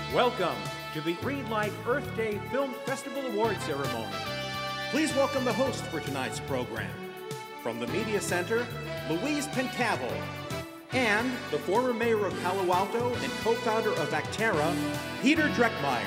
Welcome to the Greenlight Earth Day Film Festival Award Ceremony. Please welcome the host for tonight's program. From the Media Center, Louise Pencavel, and the former mayor of Palo Alto and co-founder of Actera, Peter Dreckmeyer.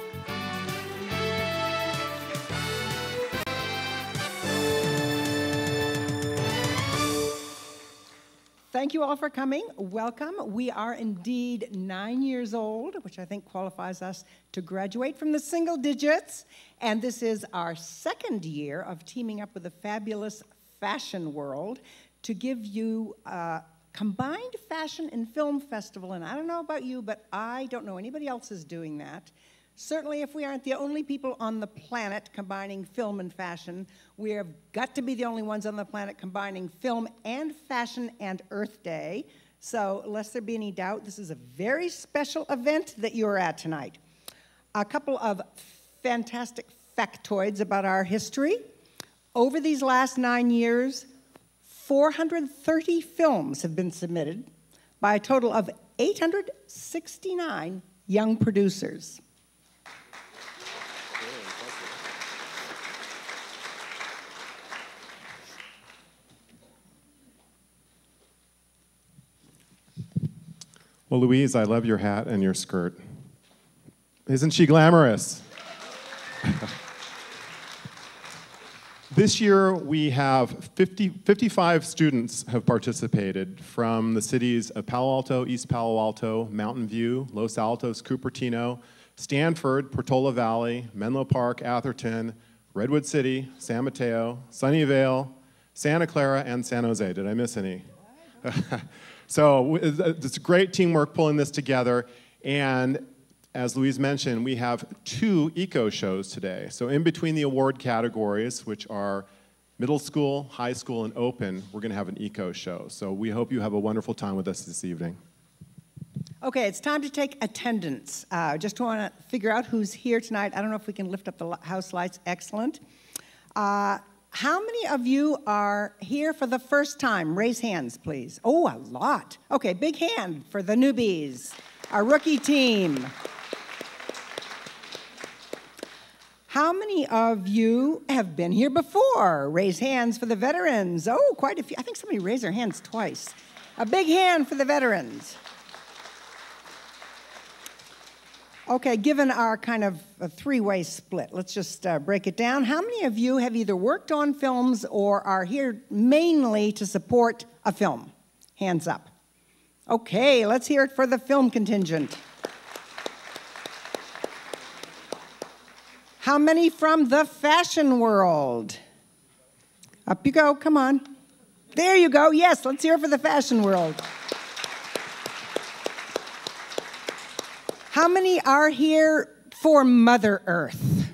Thank you all for coming. Welcome. We are indeed 9 years old, which I think qualifies us to graduate from the single digits. And this is our second year of teaming up with the fabulous Fashion World to give you a combined fashion and film festival. And I don't know about you, but I don't know anybody else is doing that. Certainly, if we aren't the only people on the planet combining film and fashion, we have got to be the only ones on the planet combining film and fashion and Earth Day. So, lest there be any doubt, this is a very special event that you're at tonight. A couple of fantastic factoids about our history. Over these last 9 years, 430 films have been submitted by a total of 869 young producers. Well, Louise, I love your hat and your skirt. Isn't she glamorous? This year, we have 55 students have participated from the cities of Palo Alto, East Palo Alto, Mountain View, Los Altos, Cupertino, Stanford, Portola Valley, Menlo Park, Atherton, Redwood City, San Mateo, Sunnyvale, Santa Clara, and San Jose. Did I miss any? So it's great teamwork pulling this together, and as Louise mentioned, we have 2 eco shows today. So in between the award categories, which are middle school, high school, and open, we're gonna have an eco show. So we hope you have a wonderful time with us this evening. Okay, it's time to take attendance. Just want to figure out who's here tonight. I don't know if we can lift up the house lights. Excellent. How many of you are here for the first time? Raise hands, please. Oh, a lot. Okay, big hand for the newbies, our rookie team. How many of you have been here before? Raise hands for the veterans. Oh, quite a few. I think somebody raised their hands twice. A big hand for the veterans. Okay, given our kind of a 3-way split, let's just break it down. How many of you have either worked on films or are here mainly to support a film? Hands up. Okay, let's hear it for the film contingent. How many from the fashion world? Up you go, come on. There you go, yes, let's hear it for the fashion world. How many are here for Mother Earth?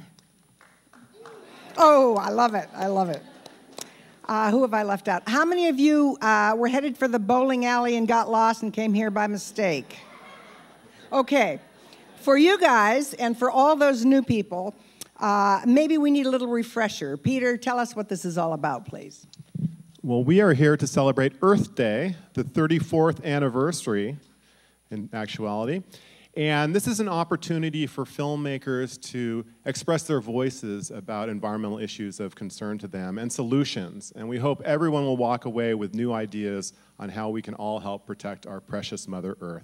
Oh, I love it, I love it. Who have I left out? How many of you were headed for the bowling alley and got lost and came here by mistake? Okay, for you guys and for all those new people, maybe we need a little refresher. Peter, tell us what this is all about, please. Well, we are here to celebrate Earth Day, the 34th anniversary in actuality. And this is an opportunity for filmmakers to express their voices about environmental issues of concern to them and solutions. And we hope everyone will walk away with new ideas on how we can all help protect our precious Mother Earth.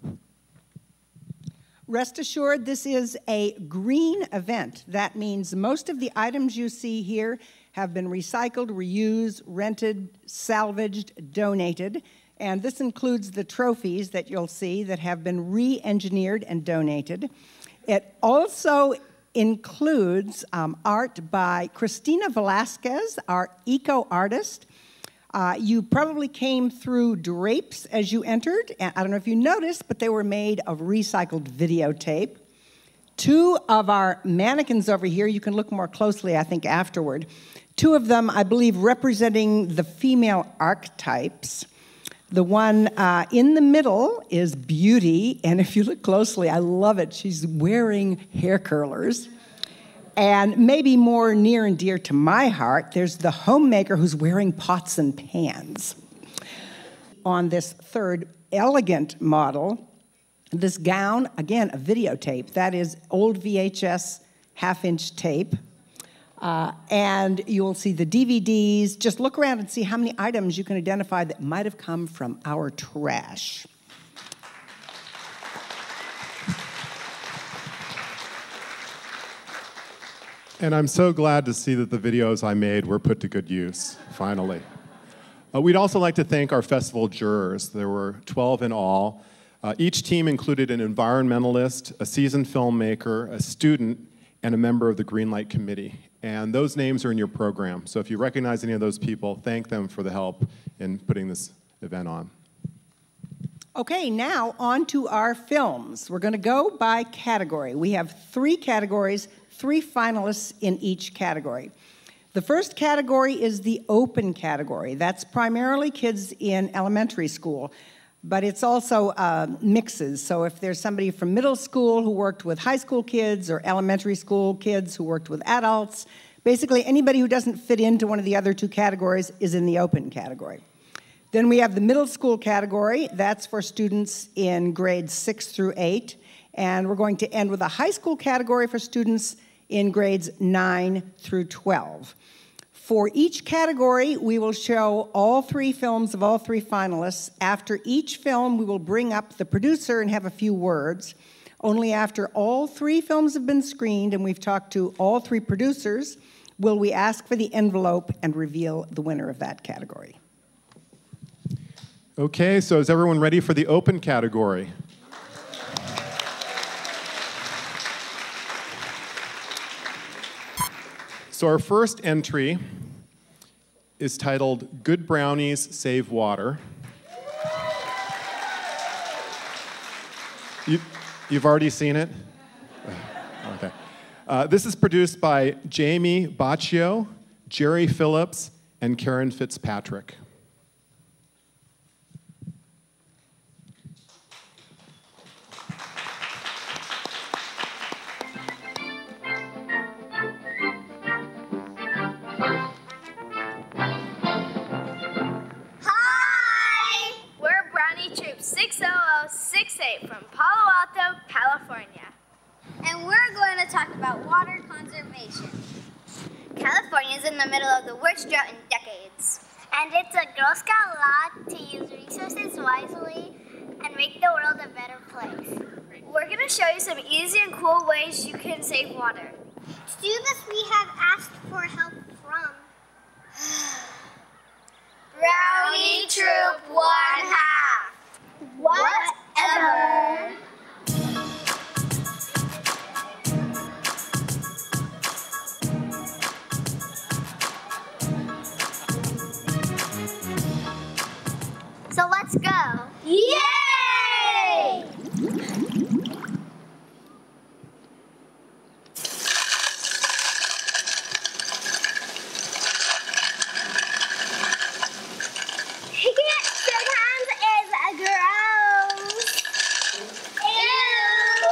Rest assured, this is a green event. That means most of the items you see here have been recycled, reused, rented, salvaged, donated. And this includes the trophies that you'll see that have been re-engineered and donated. It also includes art by Cristina Velasquez, our eco-artist. You probably came through drapes as you entered. And I don't know if you noticed, but they were made of recycled videotape. 2 of our mannequins over here, you can look more closely, I think, afterward. 2 of them, I believe, representing the female archetypes. The one in the middle is Beauty, and if you look closely, I love it. She's wearing hair curlers. And maybe more near and dear to my heart, there's the homemaker who's wearing pots and pans. On this third elegant model, This gown, again, a videotape. That is old VHS half-inch tape. And you'll see the DVDs. Just look around and see how many items you can identify that might have come from our trash. And I'm so glad to see that the videos I made were put to good use, finally. We'd also like to thank our festival jurors. There were 12 in all. Each team included an environmentalist, a seasoned filmmaker, a student, and a member of the Greenlight Committee. And those names are in your program. So if you recognize any of those people, thank them for the help in putting this event on. Okay, now on to our films. We're going to go by category. We have 3 categories, 3 finalists in each category. The first category is the open category. That's primarily kids in elementary school, but it's also mixes. So if there's somebody from middle school who worked with high school kids or elementary school kids who worked with adults, basically anybody who doesn't fit into one of the other 2 categories is in the open category. Then we have the middle school category. That's for students in grades 6 through 8. And we're going to end with a high school category for students in grades 9 through 12. For each category, we will show all 3 films of all 3 finalists. After each film, we will bring up the producer and have a few words. Only after all 3 films have been screened and we've talked to all 3 producers will we ask for the envelope and reveal the winner of that category. Okay, so is everyone ready for the open category? So our first entry is titled Good Brownies Save Water. You've already seen it? Okay. This is produced by Jamie Baccio, Jerry Phillips, and Karen Fitzpatrick. From Palo Alto, California. And we're going to talk about water conservation. California is in the middle of the worst drought in decades. And it's a Girl Scout law to use resources wisely and make the world a better place. We're going to show you some easy and cool ways you can save water. To do this, we have asked for help from Brownie Troop 1/2. Whatever. So let's go. Yay! Sometimes it's gross. Ew.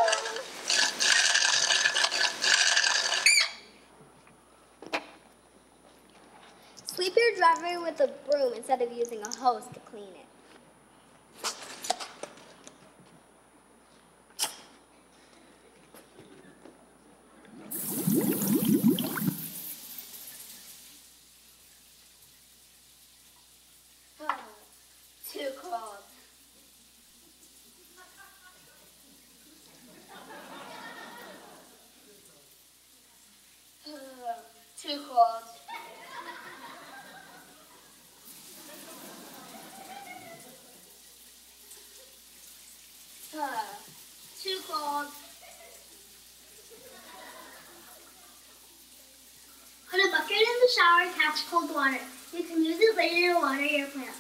Sweep your driveway with a broom instead of using a hose to clean it. Too cold. Too cold. Too cold. Put a bucket in the shower and catch cold water. You can use it later to water your plants.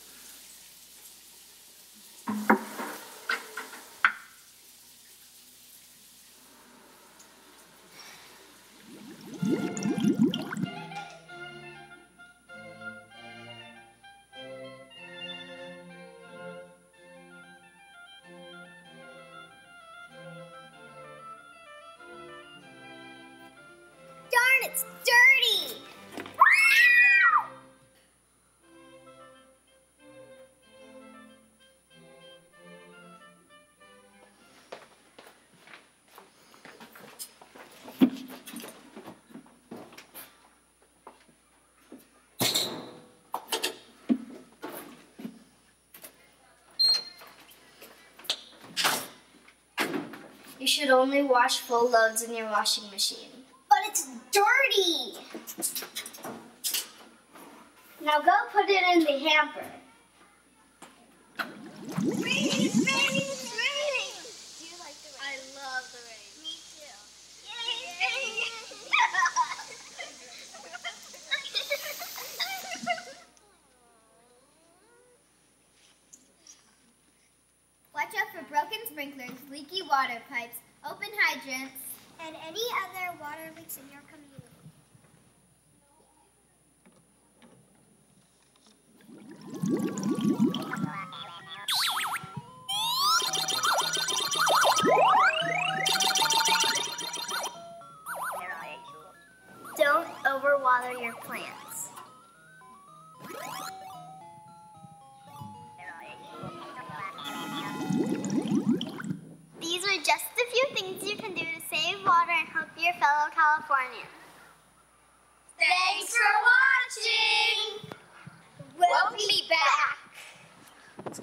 Darn, it's dirty! You should only wash full loads in your washing machine. But it's dirty. Now go put it in the hamper. Rain, rain, rain. Do you like the rain? I love the rain. Me too. Yay! Watch out for broken sprinklers, leaky water pipes, open hydrants, And any other water leaks in your community. Don't overwater your plants. These are just a few things you can do to save water and help your fellow Californians. Thanks for watching! We'll be back.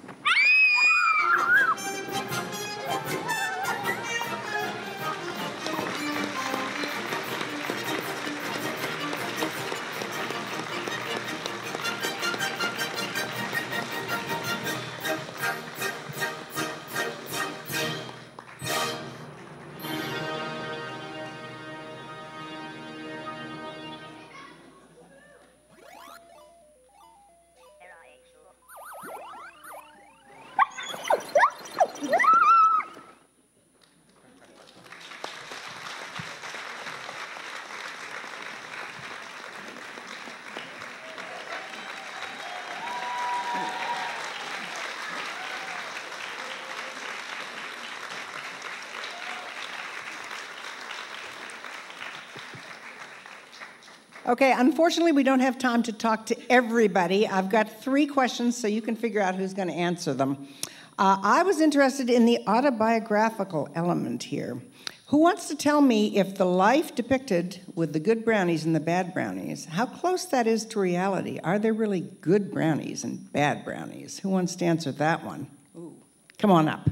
Okay, unfortunately, we don't have time to talk to everybody. I've got 3 questions so you can figure out who's going to answer them. I was interested in the autobiographical element here. Who wants to tell me if the life depicted with the good brownies and the bad brownies, how close that is to reality? Are there really good brownies and bad brownies? Who wants to answer that one? Ooh. Come on up.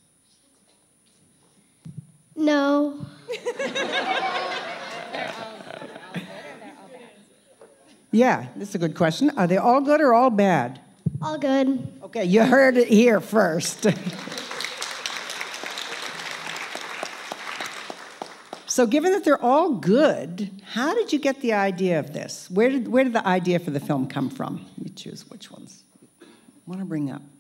No. Yeah, that's a good question. Are they all good or all bad? All good. Okay, you heard it here first. So given that they're all good, how did you get the idea of this? Where did the idea for the film come from? You choose which ones you want to bring up.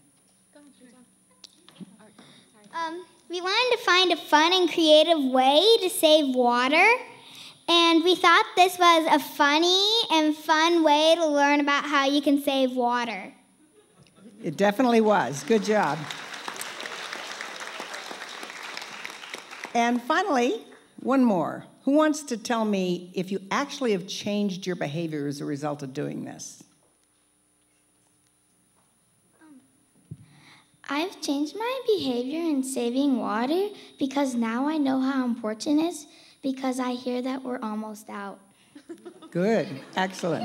We wanted to find a fun and creative way to save water, and we thought this was a funny and fun way to learn about how you can save water. It definitely was. Good job. And finally, one more. Who wants to tell me if you actually have changed your behavior as a result of doing this? I've changed my behavior in saving water because now I know how important it is because I hear that we're almost out. Good. Excellent.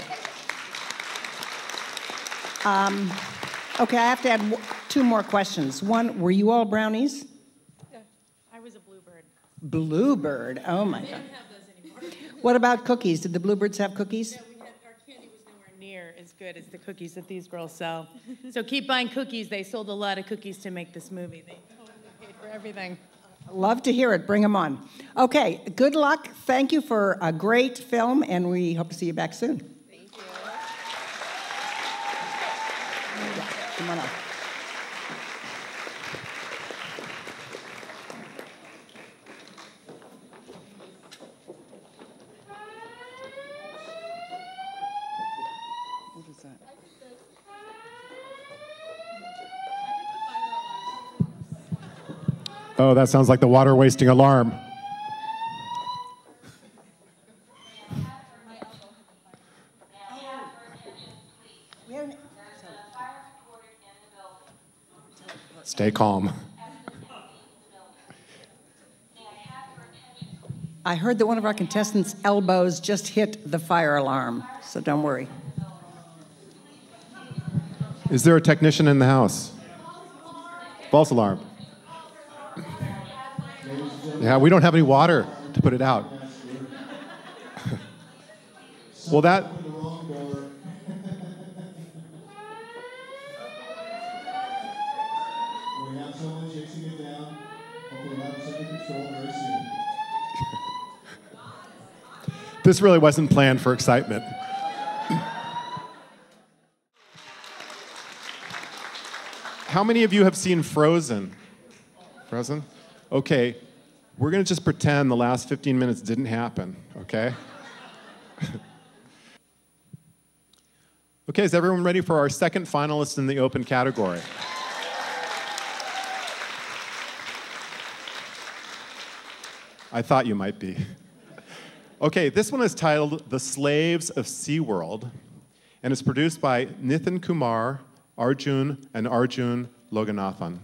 Okay, I have to add 2 more questions. One, were you all brownies? I was a bluebird. Bluebird. Oh, my God. We don't have those anymore. What about cookies? Did the bluebirds have cookies? Yeah, our candy was nowhere near as good as the cookies that these girls sell. So keep buying cookies. They sold a lot of cookies to make this movie. They totally paid for everything. Love to hear it. Bring them on. Okay, good luck. Thank you for a great film, and we hope to see you back soon. Thank you. Come on up. What is that? Oh, that sounds like the water wasting alarm. Stay calm. I heard that one of our contestants' elbows just hit the fire alarm, so don't worry. Is there a technician in the house? False alarm. Yeah, we don't have any water to put it out. Well, that... This really wasn't planned for excitement. How many of you have seen Frozen? Frozen? Okay, we're gonna just pretend the last 15 minutes didn't happen, okay? Okay, is everyone ready for our second finalist in the open category? I thought you might be. Okay, this one is titled The Slaves of SeaWorld, and it's produced by Nithin Kumar, Arjun, and Arjun Loganathan.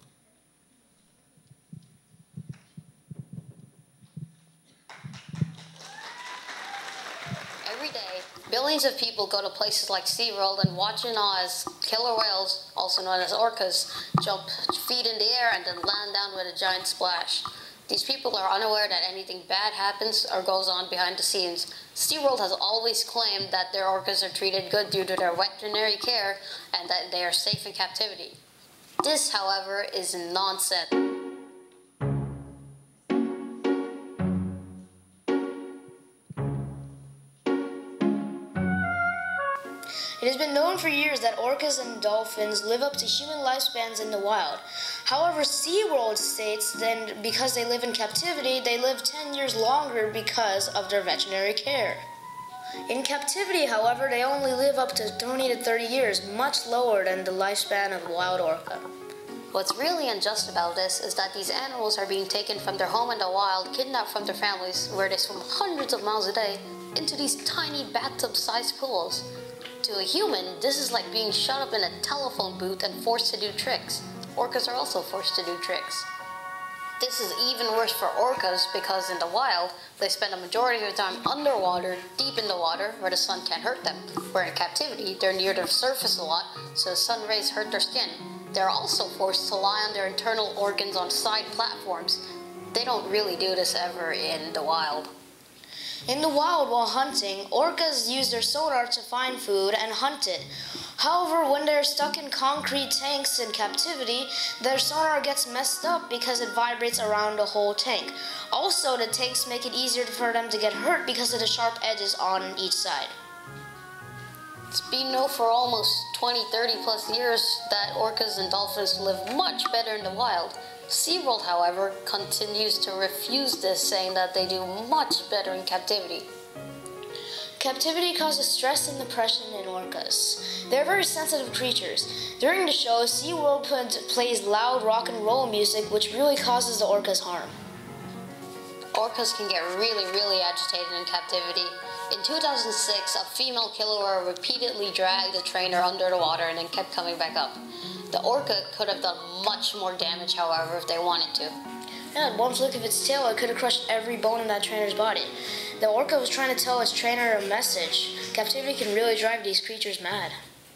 Every day, billions of people go to places like SeaWorld and watch in awe as killer whales, also known as orcas, jump feet in the air and then land down with a giant splash. These people are unaware that anything bad happens or goes on behind the scenes. SeaWorld has always claimed that their orcas are treated good due to their veterinary care and that they are safe in captivity. This, however, is nonsense. It has been known for years that orcas and dolphins live up to human lifespans in the wild. However, SeaWorld states that because they live in captivity, they live 10 years longer because of their veterinary care. In captivity, however, they only live up to 20 to 30 years, much lower than the lifespan of a wild orca. What's really unjust about this is that these animals are being taken from their home in the wild, kidnapped from their families, where they swim hundreds of miles a day, into these tiny bathtub-sized pools. To a human, this is like being shut up in a telephone booth and forced to do tricks. Orcas are also forced to do tricks. This is even worse for orcas because in the wild, they spend a majority of their time underwater, deep in the water, where the sun can't hurt them. Where in captivity, they're near the surface a lot, so the sun rays hurt their skin. They're also forced to lie on their internal organs on side platforms. They don't really do this ever in the wild. In the wild, while hunting, orcas use their sonar to find food and hunt it. However, when they're stuck in concrete tanks in captivity, their sonar gets messed up because it vibrates around the whole tank. Also, the tanks make it easier for them to get hurt because of the sharp edges on each side. It's been known for almost 20, 30 plus years that orcas and dolphins live much better in the wild. SeaWorld, however, continues to refuse this, saying that they do much better in captivity. Captivity causes stress and depression in orcas. They're very sensitive creatures. During the show, SeaWorld plays loud rock and roll music, which really causes the orcas harm. Orcas can get really agitated in captivity. In 2006, a female killer whale repeatedly dragged a trainer under the water and then kept coming back up. The orca could have done much more damage, however, if they wanted to. Yeah, one flick of its tail, it could have crushed every bone in that trainer's body. The orca was trying to tell its trainer a message. Captivity can really drive these creatures mad.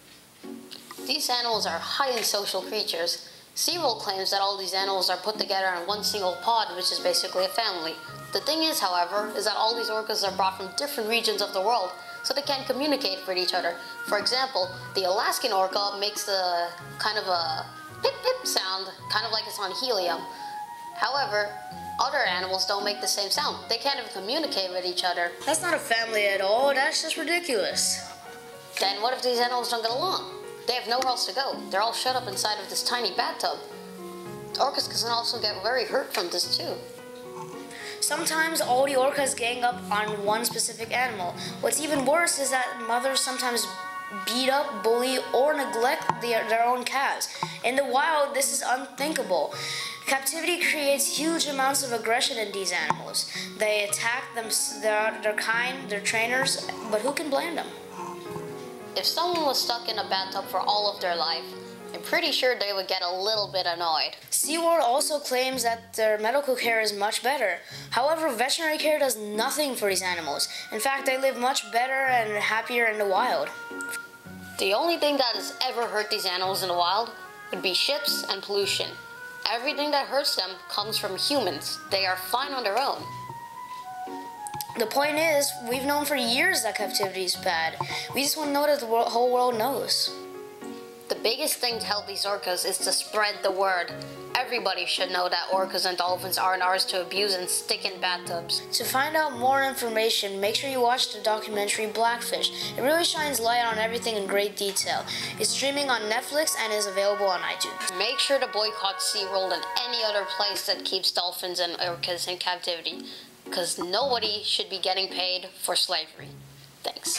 These animals are highly social creatures. SeaWorld claims that all these animals are put together in one single pod, which is basically a family. The thing is, however, is that all these orcas are brought from different regions of the world, so they can't communicate with each other. For example, the Alaskan orca makes a kind of a pip-pip sound, kind of like it's on helium. However, other animals don't make the same sound. They can't even communicate with each other. That's not a family at all. That's just ridiculous. Then what if these animals don't get along? They have nowhere else to go. They're all shut up inside of this tiny bathtub. Orcas can also get very hurt from this too. Sometimes all the orcas gang up on one specific animal. What's even worse is that mothers sometimes beat up, bully, or neglect their own calves. In the wild, this is unthinkable. Captivity creates huge amounts of aggression in these animals. They attack them, their kind, their trainers, but who can blame them? If someone was stuck in a bathtub for all of their life, I'm pretty sure they would get a little bit annoyed. SeaWorld also claims that their medical care is much better. However, veterinary care does nothing for these animals. In fact, they live much better and happier in the wild. The only thing that has ever hurt these animals in the wild would be ships and pollution. Everything that hurts them comes from humans. They are fine on their own. The point is, we've known for years that captivity is bad. We just want to know that the whole world knows. The biggest thing to help these orcas is to spread the word. Everybody should know that orcas and dolphins aren't ours to abuse and stick in bathtubs. To find out more information, make sure you watch the documentary Blackfish. It really shines light on everything in great detail. It's streaming on Netflix and is available on iTunes. Make sure to boycott SeaWorld and any other place that keeps dolphins and orcas in captivity, because nobody should be getting paid for slavery. Thanks.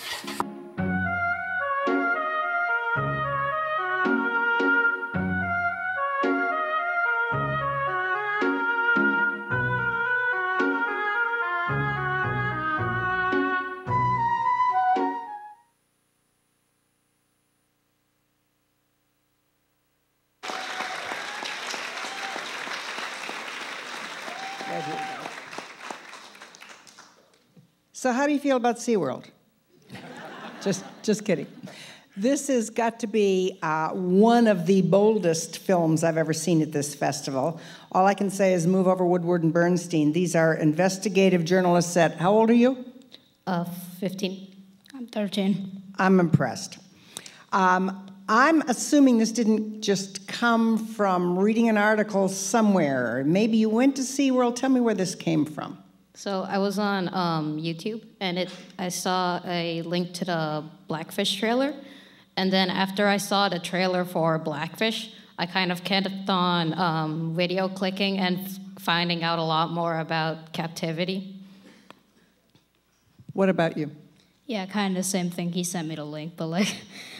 So how do you feel about SeaWorld? just kidding. This has got to be one of the boldest films I've ever seen at this festival. All I can say is move over Woodward and Bernstein. These are investigative journalists at, how old are you? 15. I'm 13. I'm impressed. I'm assuming this didn't just come from reading an article somewhere. Maybe you went to SeaWorld. Tell me where this came from. So I was on YouTube, and I saw a link to the Blackfish trailer. And then after I saw the trailer for Blackfish, I kind of kept on video clicking and finding out a lot more about captivity. What about you? Yeah, kind of the same thing. He sent me the link, but like,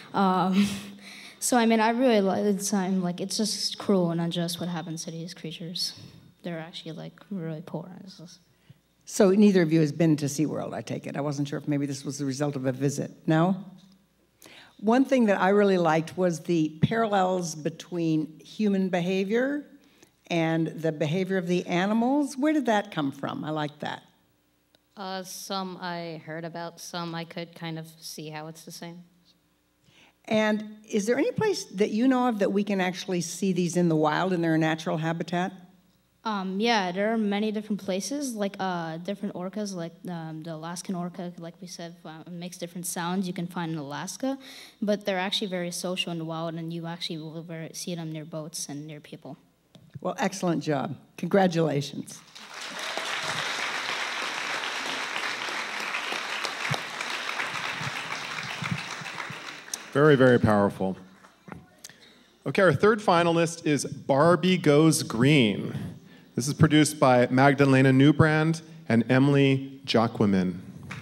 so I mean, I really like the time. Like, it's just cruel and unjust what happens to these creatures. They're actually like really poor. So neither of you has been to SeaWorld, I take it. I wasn't sure if maybe this was the result of a visit. No? One thing that I really liked was the parallels between human behavior and the behavior of the animals. Where did that come from? I like that. Some I heard about, some I could kind of see how it's the same. And is there any place that you know of that we can actually see these in the wild in their natural habitat? Yeah, there are many different places, like different orcas, like the Alaskan orca, like we said, makes different sounds you can find in Alaska, but they're actually very social in the wild, and you actually will see them near boats and near people. Well, excellent job. Congratulations. Very, very powerful. Okay, our third finalist is Barbie Goes Green. This is produced by Magdalena Newbrand and Emily Jacquemin.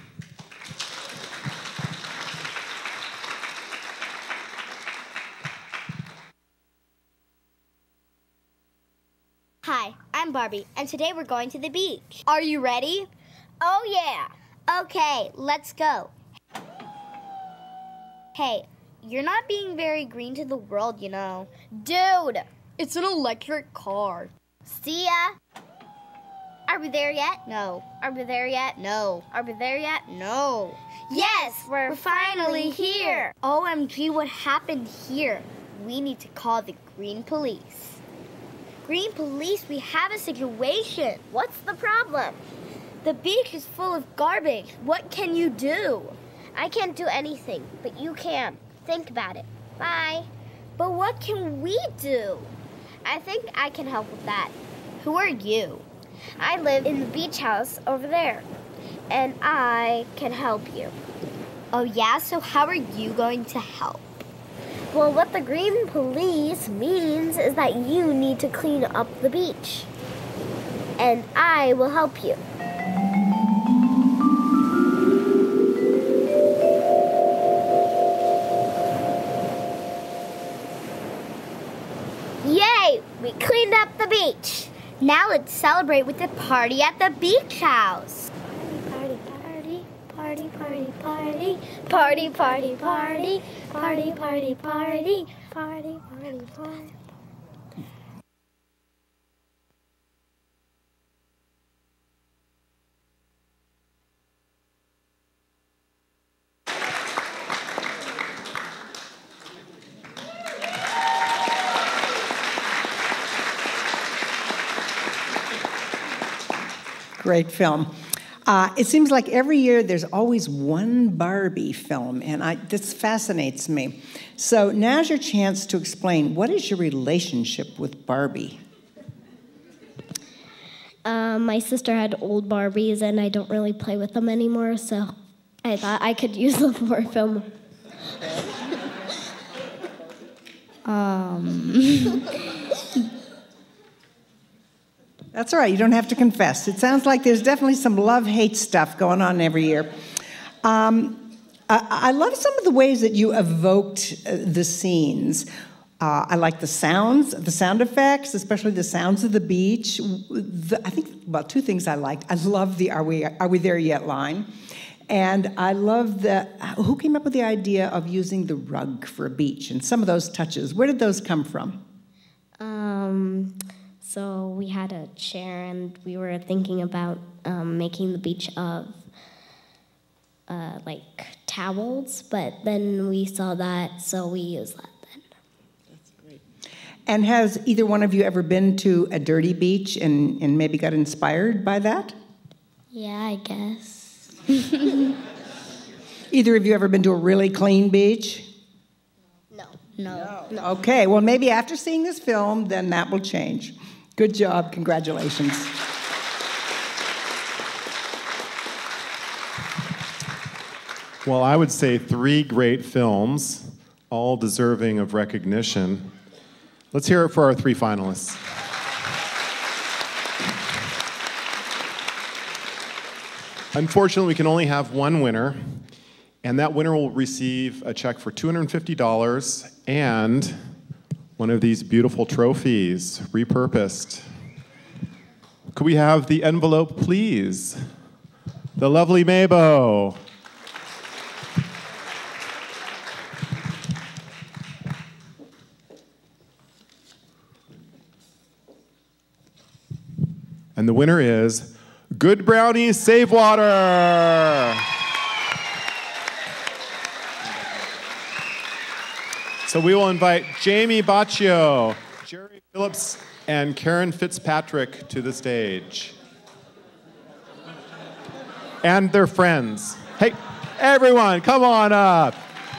Hi, I'm Barbie, and today we're going to the beach. Are you ready? Oh, yeah. Okay, let's go. Hey, you're not being very green to the world, you know. Dude, it's an electric car. See ya. Are we there yet? No. Are we there yet? No. Are we there yet? No. Yes, we're finally here. OMG, what happened here? We need to call the Green Police. Green Police, we have a situation. What's the problem? The beach is full of garbage. What can you do? I can't do anything, but you can. Think about it. Bye. But what can we do? I think I can help with that. Who are you? I live in the beach house over there, and I can help you. Oh yeah? So how are you going to help? Well, what the Green Police means is that you need to clean up the beach, and I will help you. Yay! We cleaned up the beach. Now let's celebrate with a party at the beach house. Party, party, party, party, party, party, party, party, party, party, party, party, party, party. Great film. It seems like every year there's always one Barbie film, and this fascinates me. So now's your chance to explain, what is your relationship with Barbie? My sister had old Barbies, and I don't really play with them anymore, so I thought I could use them for a film. That's all right, you don't have to confess. It sounds like there's definitely some love-hate stuff going on every year. I love some of the ways that you evoked the scenes. I like the sounds, the sound effects, especially the sounds of the beach. I think, well, two things I liked. I love the Are we there yet line. And I love who came up with the idea of using the rug for a beach and some of those touches? Where did those come from? So we had a chair, and we were thinking about making the beach of like towels, but then we saw that, so we used that then. That's great. And has either one of you ever been to a dirty beach and maybe got inspired by that? Yeah, I guess. Either of you ever been to a really clean beach? No. Okay, well, maybe after seeing this film, then that will change. Good job, congratulations. Well, I would say 3 great films, all deserving of recognition. Let's hear it for our 3 finalists. Unfortunately, we can only have one winner, and that winner will receive a check for $250 and one of these beautiful trophies, repurposed. Could we have the envelope, please? The lovely Mabo. And the winner is Good Brownies Save Water. So we will invite Jamie Baccio, Jerry Phillips, and Karen Fitzpatrick to the stage. And their friends. Hey, everyone, come on up.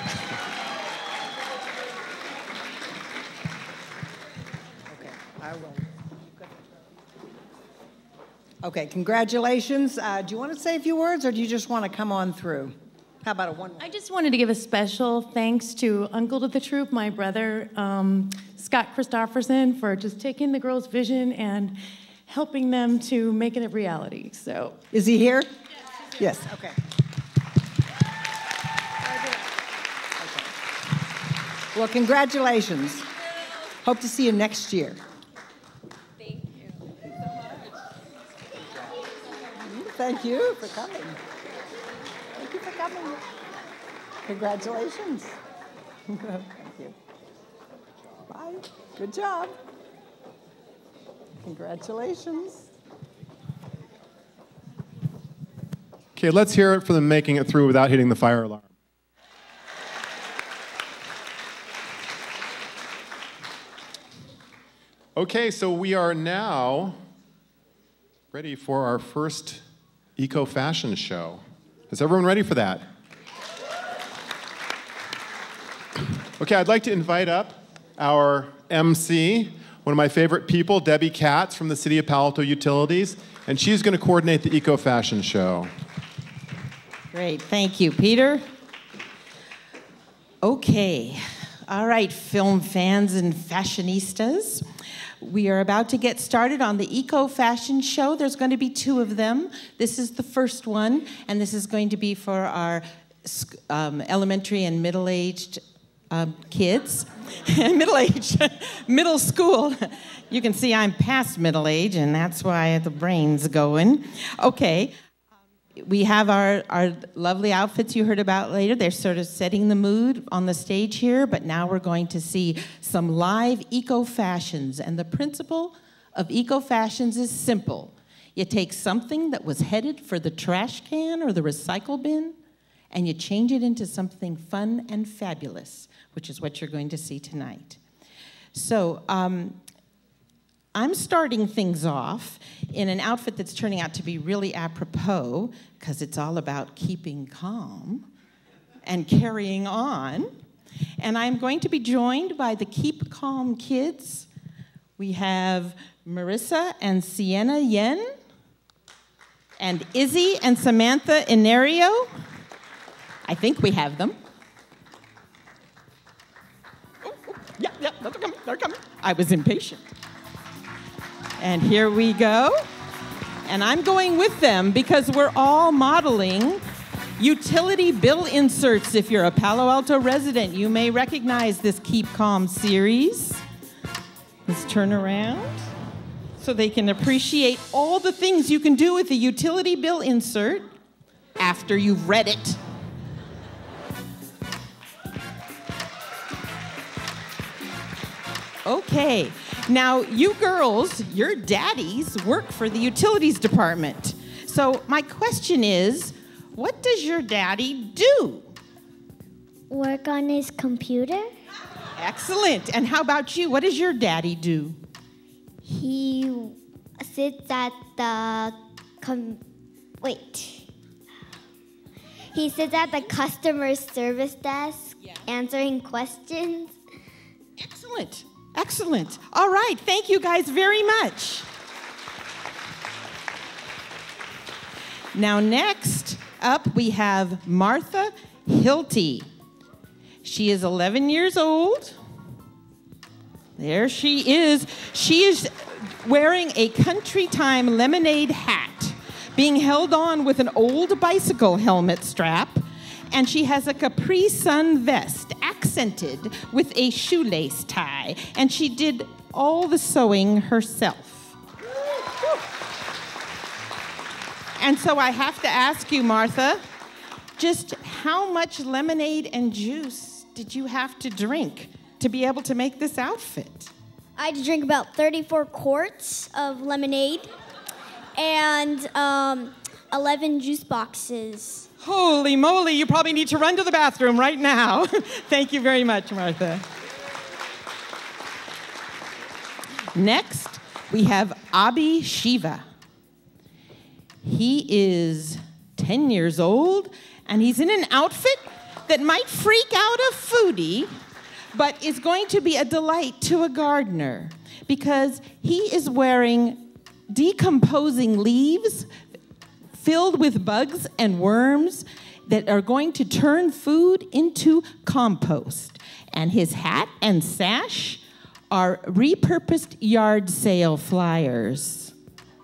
Okay, congratulations. Do you want to say a few words, or do you just want to come on through? How about a one? I just wanted to give a special thanks to Uncle to the Troop, my brother, Scott Christopherson, for just taking the girls' vision and helping them to make it a reality. So, is he here? Yes. Okay. Well, congratulations. Hope to see you next year. Thank you for coming. Thank you for coming. Congratulations. Thank you. Bye. Good job. Congratulations. Okay, let's hear it for them making it through without hitting the fire alarm. Okay, so we are now ready for our first eco-fashion show. Is everyone ready for that? Okay, I'd like to invite up our MC, one of my favorite people, Debbie Katz from the City of Palo Alto Utilities, and she's going to coordinate the eco-fashion show. Great, thank you, Peter. Okay, all right, film fans and fashionistas. We are about to get started on the Eco Fashion Show. There's going to be 2 of them. This is the first one, and this is going to be for our elementary and middle-aged kids. Middle-aged, middle school. You can see I'm past middle age, and that's why the brain's going. Okay. We have our lovely outfits you heard about later. They're sort of setting the mood on the stage here, but now we're going to see some live eco-fashions. And the principle of eco-fashions is simple. You take something that was headed for the trash can or the recycle bin, and you change it into something fun and fabulous, which is what you're going to see tonight. So I'm starting things off in an outfit that's turning out to be really apropos, because it's all about keeping calm and carrying on. And I'm going to be joined by the Keep Calm kids. We have Marissa and Sienna Yen, and Izzy and Samantha Inario. I think we have them. Yeah, they're coming. I was impatient. And here we go. And I'm going with them because we're all modeling utility bill inserts. If you're a Palo Alto resident, you may recognize this Keep Calm series. Let's turn around so they can appreciate all the things you can do with a utility bill insert after you've read it. Okay, now you girls, your daddies work for the utilities department. So my question is, what does your daddy do? Work on his computer. Excellent. And how about you? What does your daddy do? He sits at the He sits at the customer service desk answering questions. Excellent. Excellent. All right. Thank you guys very much. Now next up we have Martha Hilty. She is 11 years old. There she is. She is wearing a Country Time lemonade hat, being held on with an old bicycle helmet strap, and she has a Capri Sun vest accented with a shoelace tie, and she did all the sewing herself. And so I have to ask you, Martha, just how much lemonade and juice did you have to drink to be able to make this outfit? I had to drink about 34 quarts of lemonade and 11 juice boxes. Holy moly, you probably need to run to the bathroom right now. Thank you very much, Martha. Next, we have Abhi Shiva. He is 10 years old, and he's in an outfit that might freak out a foodie, but is going to be a delight to a gardener, because he is wearing decomposing leaves filled with bugs and worms that are going to turn food into compost. And his hat and sash are repurposed yard sale flyers.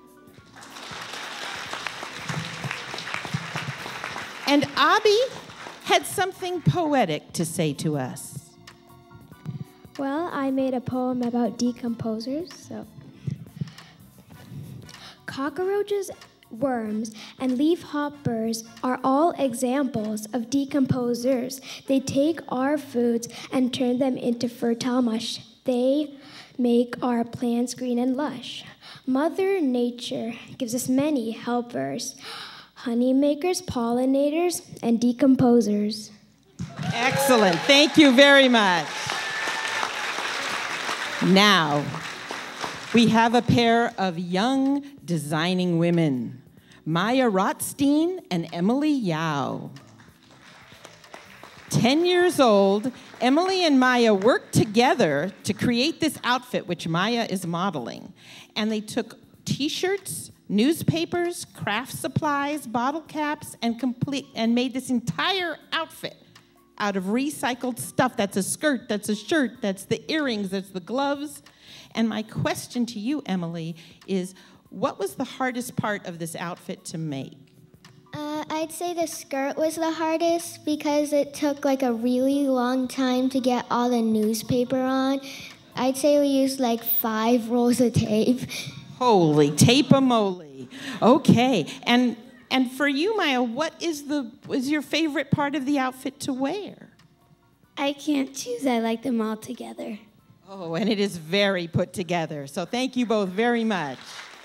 And Abhi had something poetic to say to us. Well, I made a poem about decomposers. So, cockroaches, worms, and leafhoppers are all examples of decomposers. They take our foods and turn them into fertile mush. They make our plants green and lush. Mother Nature gives us many helpers: honey makers, pollinators, and decomposers. Excellent. Thank you very much. Now, we have a pair of young designing women, Maya Rotstein and Emily Yao. 10 years old, Emily and Maya worked together to create this outfit, which Maya is modeling. And they took t-shirts, newspapers, craft supplies, bottle caps, and made this entire outfit out of recycled stuff. That's a skirt, that's a shirt, that's the earrings, that's the gloves. And my question to you, Emily, is what was the hardest part of this outfit to make? I'd say the skirt was the hardest because it took like a really long time to get all the newspaper on. I'd say we used like 5 rolls of tape. Holy tape-a-moly. Okay, and for you, Maya, what is your favorite part of the outfit to wear? I can't choose. I like them all together. Oh, and it is very put together. So thank you both very much.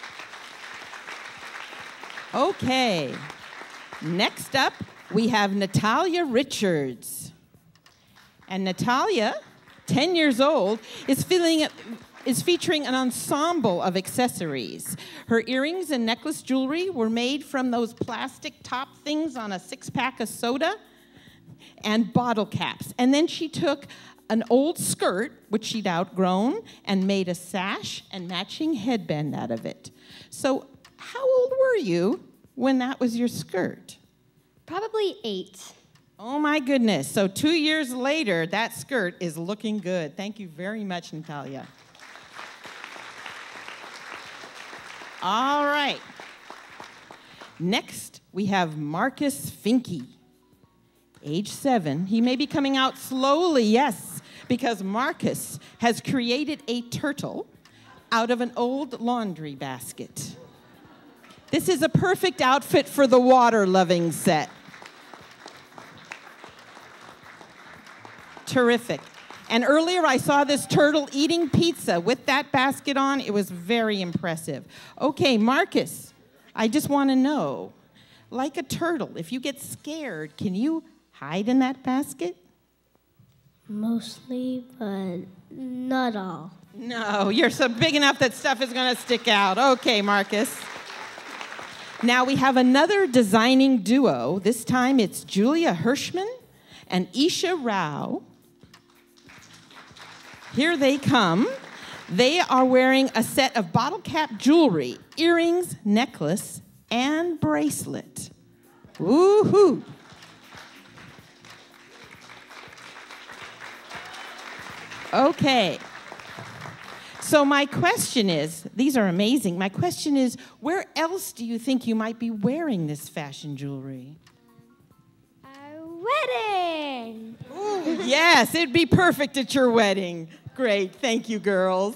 Okay, next up, we have Natalia Richards. And Natalia, 10 years old, is feeling is featuring an ensemble of accessories. Her earrings and necklace jewelry were made from those plastic top things on a 6-pack of soda and bottle caps. And then she took an old skirt, which she'd outgrown, and made a sash and matching headband out of it. So how old were you when that was your skirt? Probably 8. Oh my goodness. So 2 years later, that skirt is looking good. Thank you very much, Natalia. All right. Next, we have Marcus Finke, age 7. He may be coming out slowly, yes, because Marcus has created a turtle out of an old laundry basket. This is a perfect outfit for the water-loving set. Terrific. And earlier I saw this turtle eating pizza with that basket on. It was very impressive. Okay, Marcus, I just want to know, like a turtle, if you get scared, can you hide in that basket? Mostly, but not all. No, you're so big enough that stuff is going to stick out. Okay, Marcus. Now we have another designing duo. This time it's Julia Hirschman and Isha Rao. Here they come. They are wearing a set of bottle cap jewelry, earrings, necklace, and bracelet. Woohoo! Okay. So my question is, these are amazing. My question is, where else do you think you might be wearing this fashion jewelry? Wedding! Ooh, yes, it'd be perfect at your wedding. Great, thank you, girls.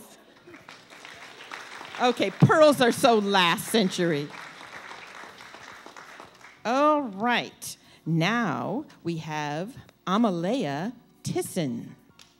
Okay, pearls are so last century. All right, now we have Amalea Tisson.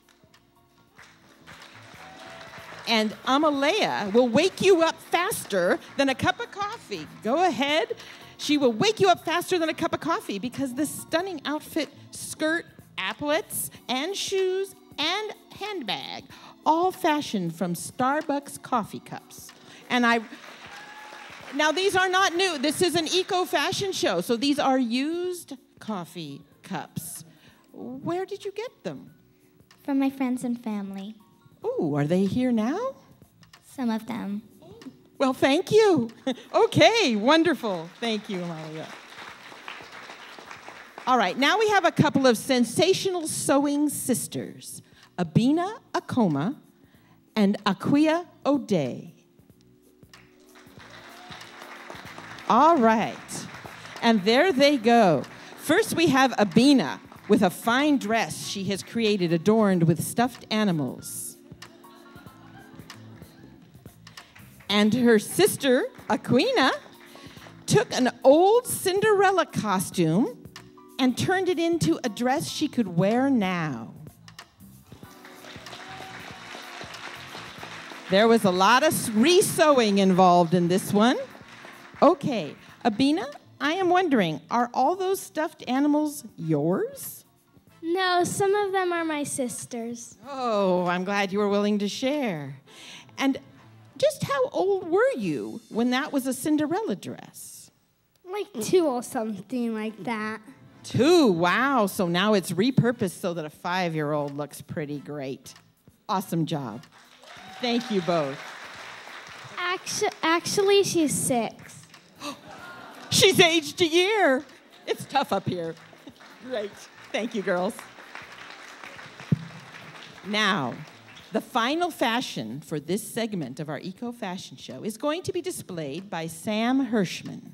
And Amalea will wake you up faster than a cup of coffee. Go ahead. She will wake you up faster than a cup of coffee because this stunning outfit, skirt, applets, and shoes, and handbag, all fashioned from Starbucks coffee cups. And now these are not new. This is an eco-fashion show, so these are used coffee cups. Where did you get them? From my friends and family. Ooh, are they here now? Some of them. Well, thank you. Okay, wonderful. Thank you, Amalia. All right, now we have a couple of sensational sewing sisters, Abina Akoma and Aquia O'Day. All right, and there they go. First, we have Abina with a fine dress she has created adorned with stuffed animals. And her sister, Aquina, took an old Cinderella costume and turned it into a dress she could wear now. There was a lot of re-sewing involved in this one. Okay, Abina, I am wondering, are all those stuffed animals yours? No, some of them are my sister's. Oh, I'm glad you were willing to share. And just how old were you when that was a Cinderella dress? Like 2 or something like that. 2, wow. So now it's repurposed so that a 5-year-old looks pretty great. Awesome job. Thank you both. Actually, she's 6. She's aged a year. It's tough up here. Great. Thank you, girls. Now, the final fashion for this segment of our Eco Fashion Show is going to be displayed by Sam Hirschman.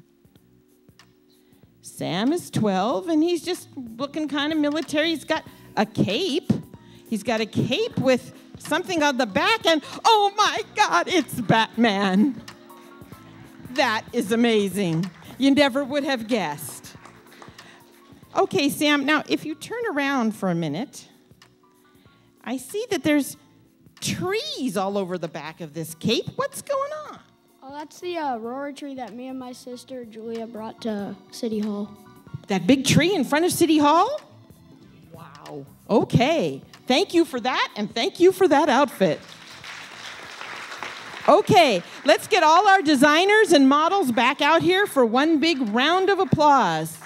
Sam is 12, and he's just looking kind of military. He's got a cape. He's got a cape with something on the back, and oh my God, it's Batman. That is amazing. You never would have guessed. Okay, Sam, now if you turn around for a minute, I see that there's trees all over the back of this cape. What's going on? Oh, that's the aurora tree that me and my sister Julia brought to City Hall. That big tree in front of City Hall? Wow. Okay. Thank you for that, and thank you for that outfit. Okay, let's get all our designers and models back out here for one big round of applause.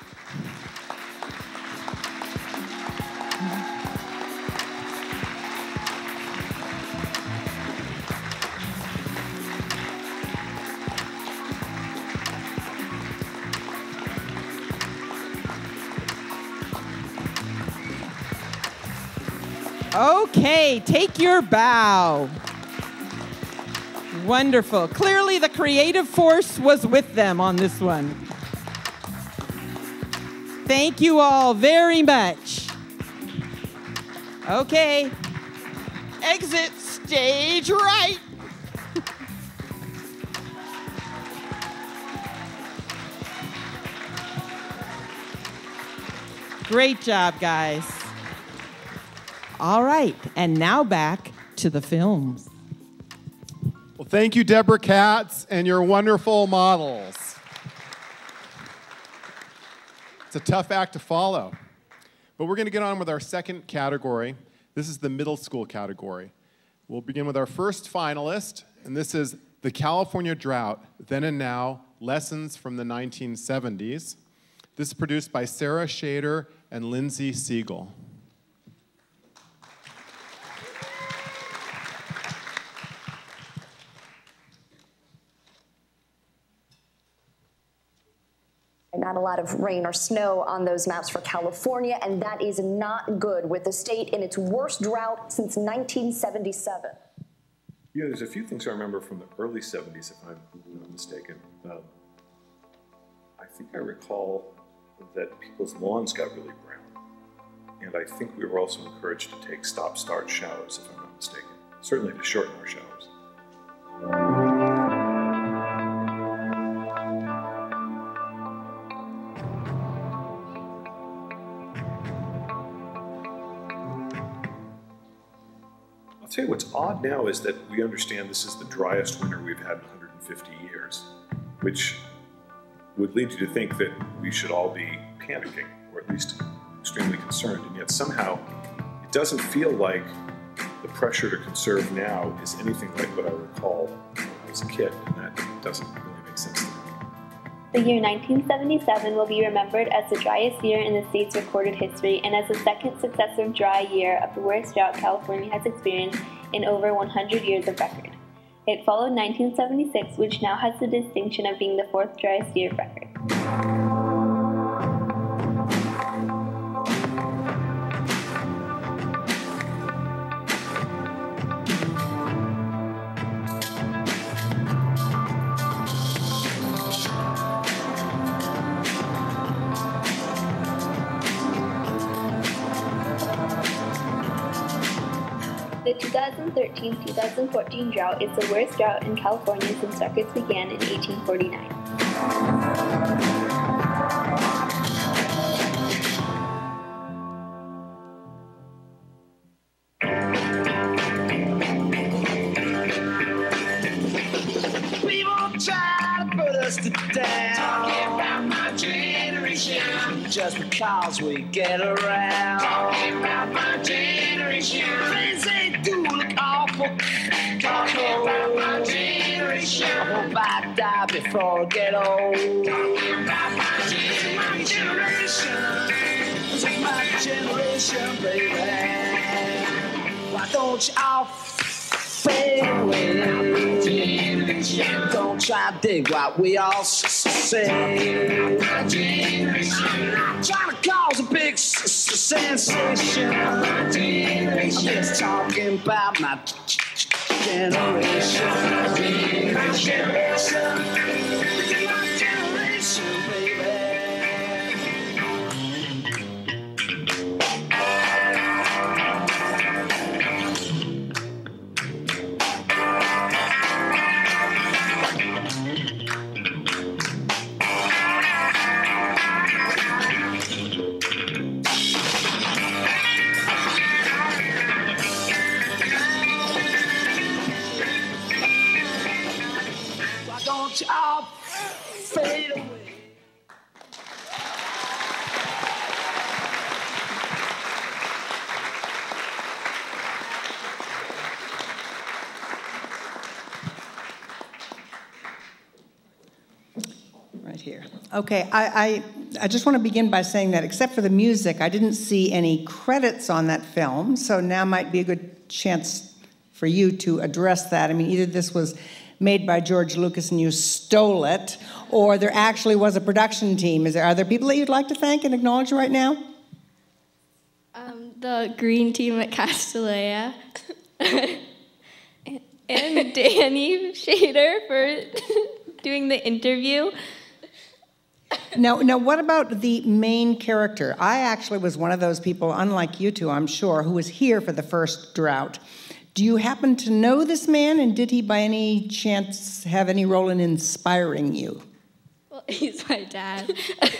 Okay, take your bow. Wonderful. Clearly the creative force was with them on this one. Thank you all very much. Okay, exit stage right. Great job, guys. All right, and now back to the films. Well, thank you, Deborah Katz, and your wonderful models. It's a tough act to follow, but we're going to get on with our second category. This is the middle school category. We'll begin with our first finalist, and this is The California Drought, Then and Now, Lessons from the 1970s. This is produced by Sarah Shader and Lindsay Siegel. Not a lot of rain or snow on those maps for California, and that is not good, with the state in its worst drought since 1977. Yeah, there's a few things I remember from the early 70s, if I'm not mistaken. I think I recall that people's lawns got really brown, and I think we were also encouraged to take stop-start showers, if I'm not mistaken, certainly to shorten our showers. I'll tell you what's odd now is that we understand this is the driest winter we've had in 150 years, which would lead you to think that we should all be panicking, or at least extremely concerned, and yet somehow it doesn't feel like the pressure to conserve now is anything like what I recall when I was a kid, and that doesn't really make sense to me. The year 1977 will be remembered as the driest year in the state's recorded history and as the second successive dry year of the worst drought California has experienced in over 100 years of record. It followed 1976, which now has the distinction of being the fourth driest year of record. The 2013-2014 drought is the worst drought in California since records began in 1849. People try to put us down. Talking about my generation. Just because we get around. Talking about my generation. Things they do look awful. Talking about my generation. I hope I die before I get old. Talking about my generation. It's my generation, baby. Why don't you all fade away? Don't try to dig what we all say. I'm not trying to cause a big sensation. I'm just talking about my generation. My generation, baby. I'll fade away. right here. Okay, I just want to begin by saying that except for the music, I didn't see any credits on that film, so now might be a good chance for you to address that. I mean, either this was made by George Lucas and you stole it, or there actually was a production team. Are there people that you'd like to thank and acknowledge right now? The green team at Castellea. And Danny Shader for doing the interview. Now, what about the main character? I actually was one of those people, unlike you two, I'm sure, who was here for the first drought. Do you happen to know this man, and did he by any chance have any role in inspiring you? Well, he's my dad.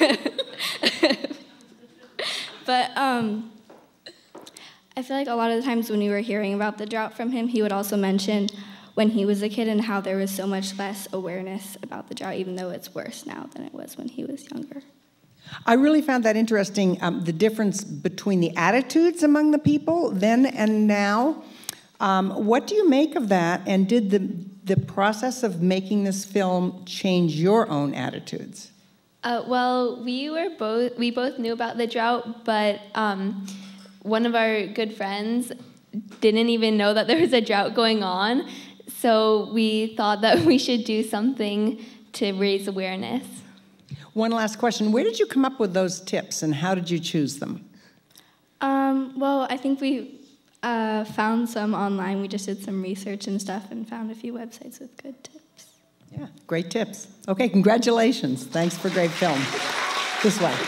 But I feel like a lot of the times when we were hearing about the drought from him, he would also mention when he was a kid and how there was so much less awareness about the drought, even though it's worse now than it was when he was younger. I really found that interesting, the difference between the attitudes among the people then and now. What do you make of that, and did the process of making this film change your own attitudes? Well, we both knew about the drought, but one of our good friends didn't even know that there was a drought going on, so we thought that we should do something to raise awareness. One last question. Where did you come up with those tips, and how did you choose them? Well, I think we found some online. We just did some research and stuff and found a few websites with good tips. Yeah, great tips. Okay, congratulations. Thanks for a great film. This way.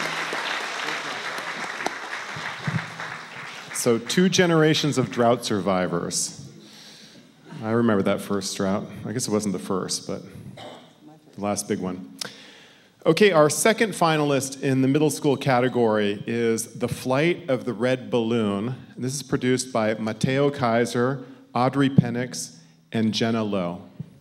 So 2 generations of drought survivors. I remember that first drought. I guess it wasn't the first, but the last big one. Okay, our second finalist in the middle school category is The Flight of the Red Balloon. This is produced by Mateo Kaiser, Audrey Penix, and Jenna Lowe.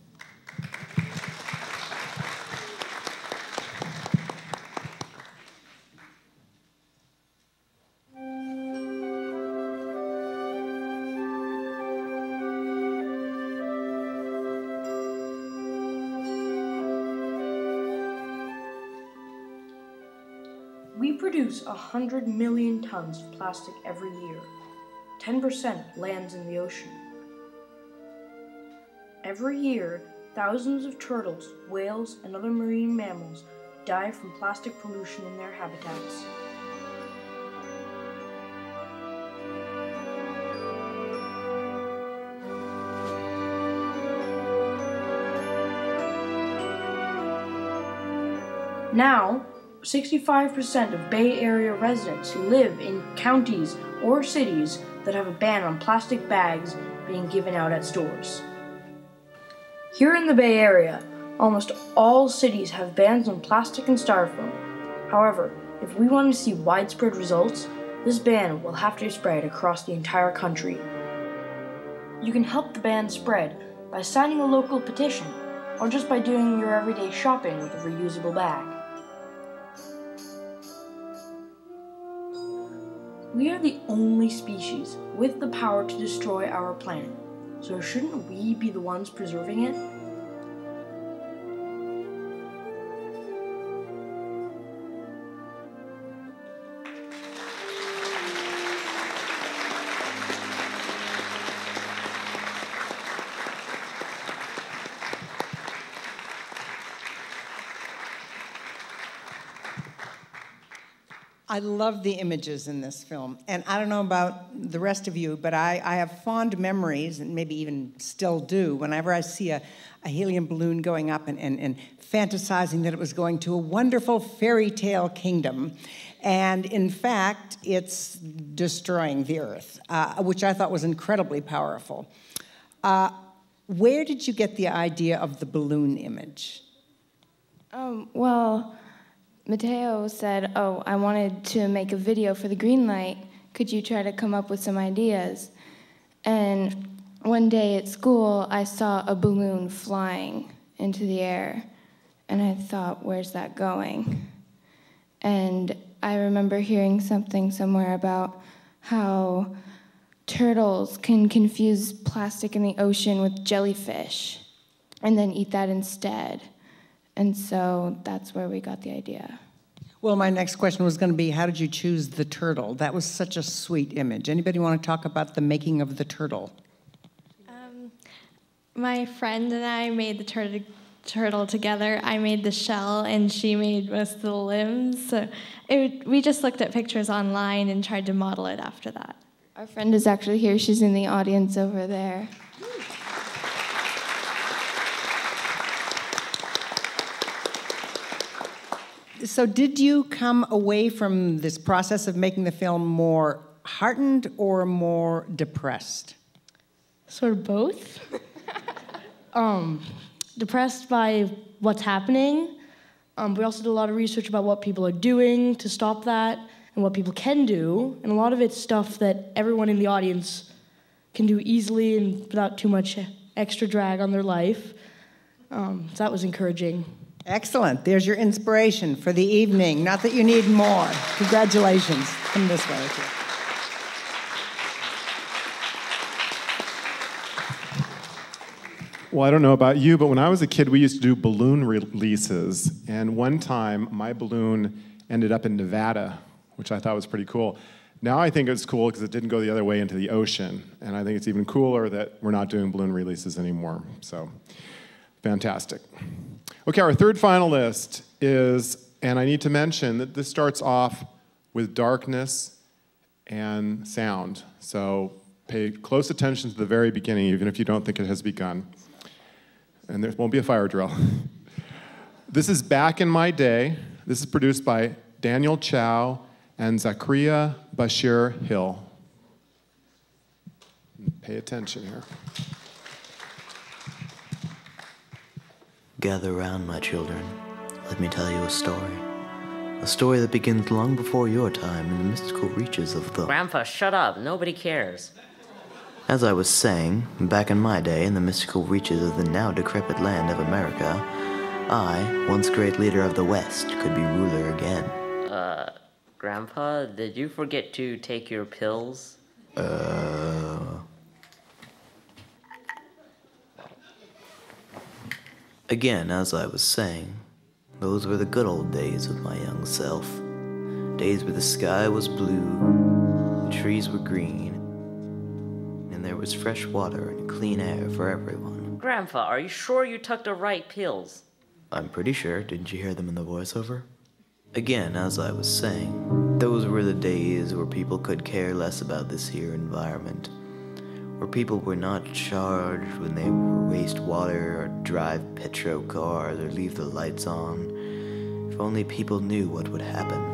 We produce 100 million tons of plastic every year. 10% lands in the ocean. Every year, thousands of turtles, whales, and other marine mammals die from plastic pollution in their habitats. Now, 65% of Bay Area residents who live in counties or cities that have a ban on plastic bags being given out at stores. Here in the Bay Area, almost all cities have bans on plastic and styrofoam. However, if we want to see widespread results, this ban will have to spread across the entire country. You can help the ban spread by signing a local petition, or just by doing your everyday shopping with a reusable bag. We are the only species with the power to destroy our planet, so shouldn't we be the ones preserving it? I love the images in this film, and I don't know about the rest of you, but I have fond memories, and maybe even still do, whenever I see a helium balloon going up and fantasizing that it was going to a wonderful fairy tale kingdom, and in fact, it's destroying the Earth, which I thought was incredibly powerful. Where did you get the idea of the balloon image? Well, Mateo said, "Oh, I wanted to make a video for the green light. Could you try to come up with some ideas?" And one day at school, I saw a balloon flying into the air, and I thought, where's that going? And I remember hearing something somewhere about how turtles can confuse plastic in the ocean with jellyfish and then eat that instead. And so that's where we got the idea. Well, my next question was going to be, how did you choose the turtle? That was such a sweet image. Anybody want to talk about the making of the turtle? My friend and I made the turtle together. I made the shell, and she made most of the limbs. So we just looked at pictures online and tried to model it after that. Our friend is actually here. She's in the audience over there. So did you come away from this process of making the film more heartened or more depressed? Sort of both. Depressed by what's happening. We also did a lot of research about what people are doing to stop that and what people can do. And a lot of it's stuff that everyone in the audience can do easily and without too much extra drag on their life. So that was encouraging. Excellent. There's your inspiration for the evening. Not that you need more. Congratulations. Come this way. Okay. Well, I don't know about you, but when I was a kid, we used to do balloon releases. And one time, my balloon ended up in Nevada, which I thought was pretty cool. Now I think it's cool because it didn't go the other way into the ocean. And I think it's even cooler that we're not doing balloon releases anymore. So, fantastic. Okay, our third finalist is, and I need to mention that this starts off with darkness and sound. So pay close attention to the very beginning, even if you don't think it has begun. And there won't be a fire drill. This is Back in My Day. This is produced by Daniel Chow and Zakaria Bashir Hill. Pay attention here. Gather round, my children. Let me tell you a story. A story that begins long before your time in the mystical reaches of the... Grandpa, shut up. Nobody cares. As I was saying, back in my day in the mystical reaches of the now decrepit land of America, I, once great leader of the West, could be ruler again. Grandpa, did you forget to take your pills? Again, as I was saying, those were the good old days of my young self. Days where the sky was blue, the trees were green, and there was fresh water and clean air for everyone. Grandpa, are you sure you took the right pills? I'm pretty sure. Didn't you hear them in the voiceover? Again, as I was saying, those were the days where people could care less about this here environment. Where people were not charged when they would waste water or drive petro cars or leave the lights on. If only people knew what would happen.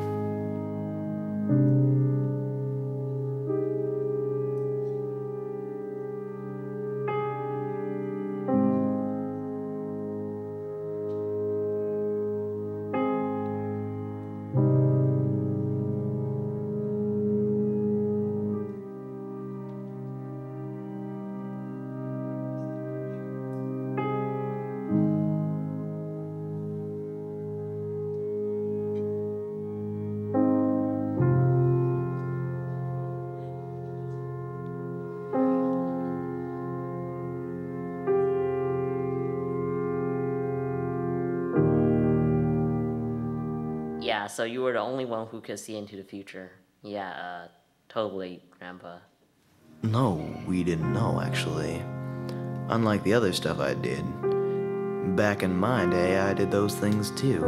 Yeah, so you were the only one who could see into the future. Yeah, totally, Grandpa. No, we didn't know, actually. Unlike the other stuff I did. Back in my day, I did those things too.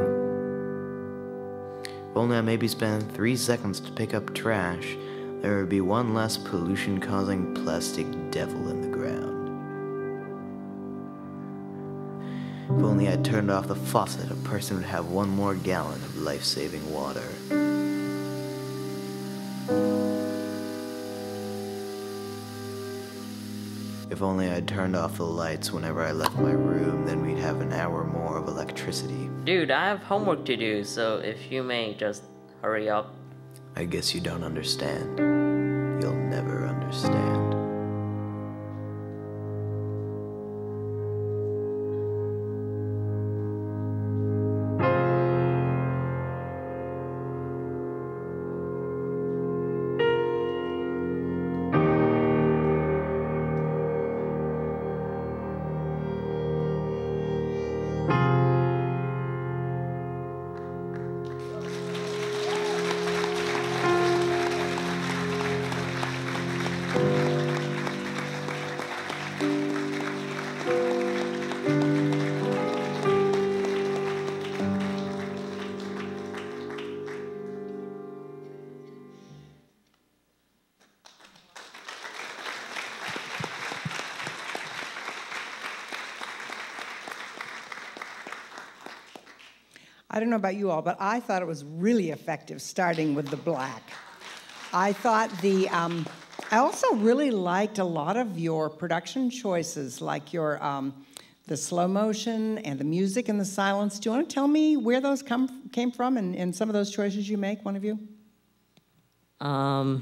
If only I maybe spent 3 seconds to pick up trash, there would be one less pollution-causing plastic devil in the ground. If only I turned off the faucet, a person would have 1 more gallon of life-saving water. If only I'd turned off the lights whenever I left my room, then we'd have an hour more of electricity. Dude, I have homework to do, so if you may just hurry up. I guess you don't understand. You'll never understand. I don't know about you all, but I thought it was really effective, starting with the black. I thought I also really liked a lot of your production choices, like your the slow motion and the music and the silence. Do you want to tell me where those came from and some of those choices you make, one of you? I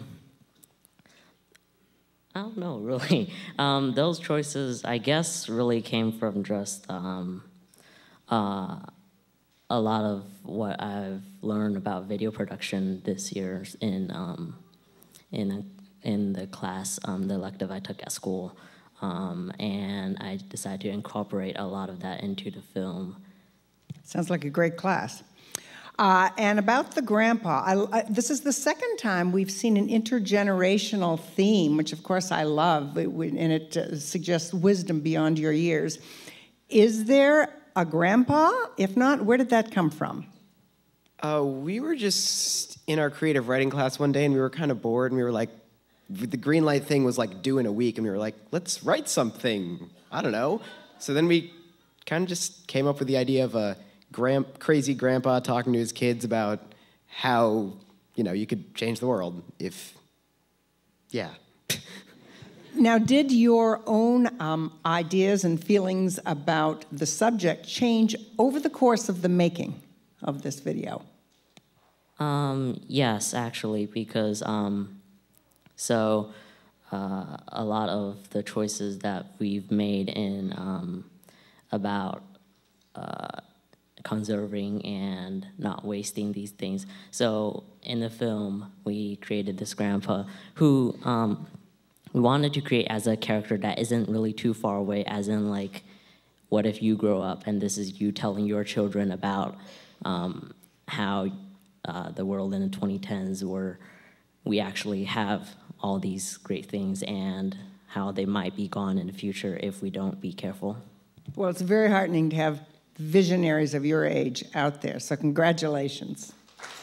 don't know, really. Those choices, I guess, really came from just a lot of what I've learned about video production this year in the class, the elective I took at school. And I decided to incorporate a lot of that into the film. Sounds like a great class. And about the grandpa, this is the second time we've seen an intergenerational theme, which of course I love, and it suggests wisdom beyond your years. Is there a grandpa? If not, where did that come from? We were just in our creative writing class one day, and we were kind of bored, and we were like, the green light thing was like due in a week, and we were like, let's write something. I don't know. So then we kind of just came up with the idea of a crazy grandpa talking to his kids about how, you could change the world if, yeah. Now, did your own ideas and feelings about the subject change over the course of the making of this video? Yes, actually, because a lot of the choices that we've made in about conserving and not wasting these things. So in the film, we created this grandpa who we wanted to create as a character that isn't really too far away, as in like, what if you grow up and this is you telling your children about how the world in the 2010s where we actually have all these great things and how they might be gone in the future if we don't be careful. Well, it's very heartening to have visionaries of your age out there, so congratulations.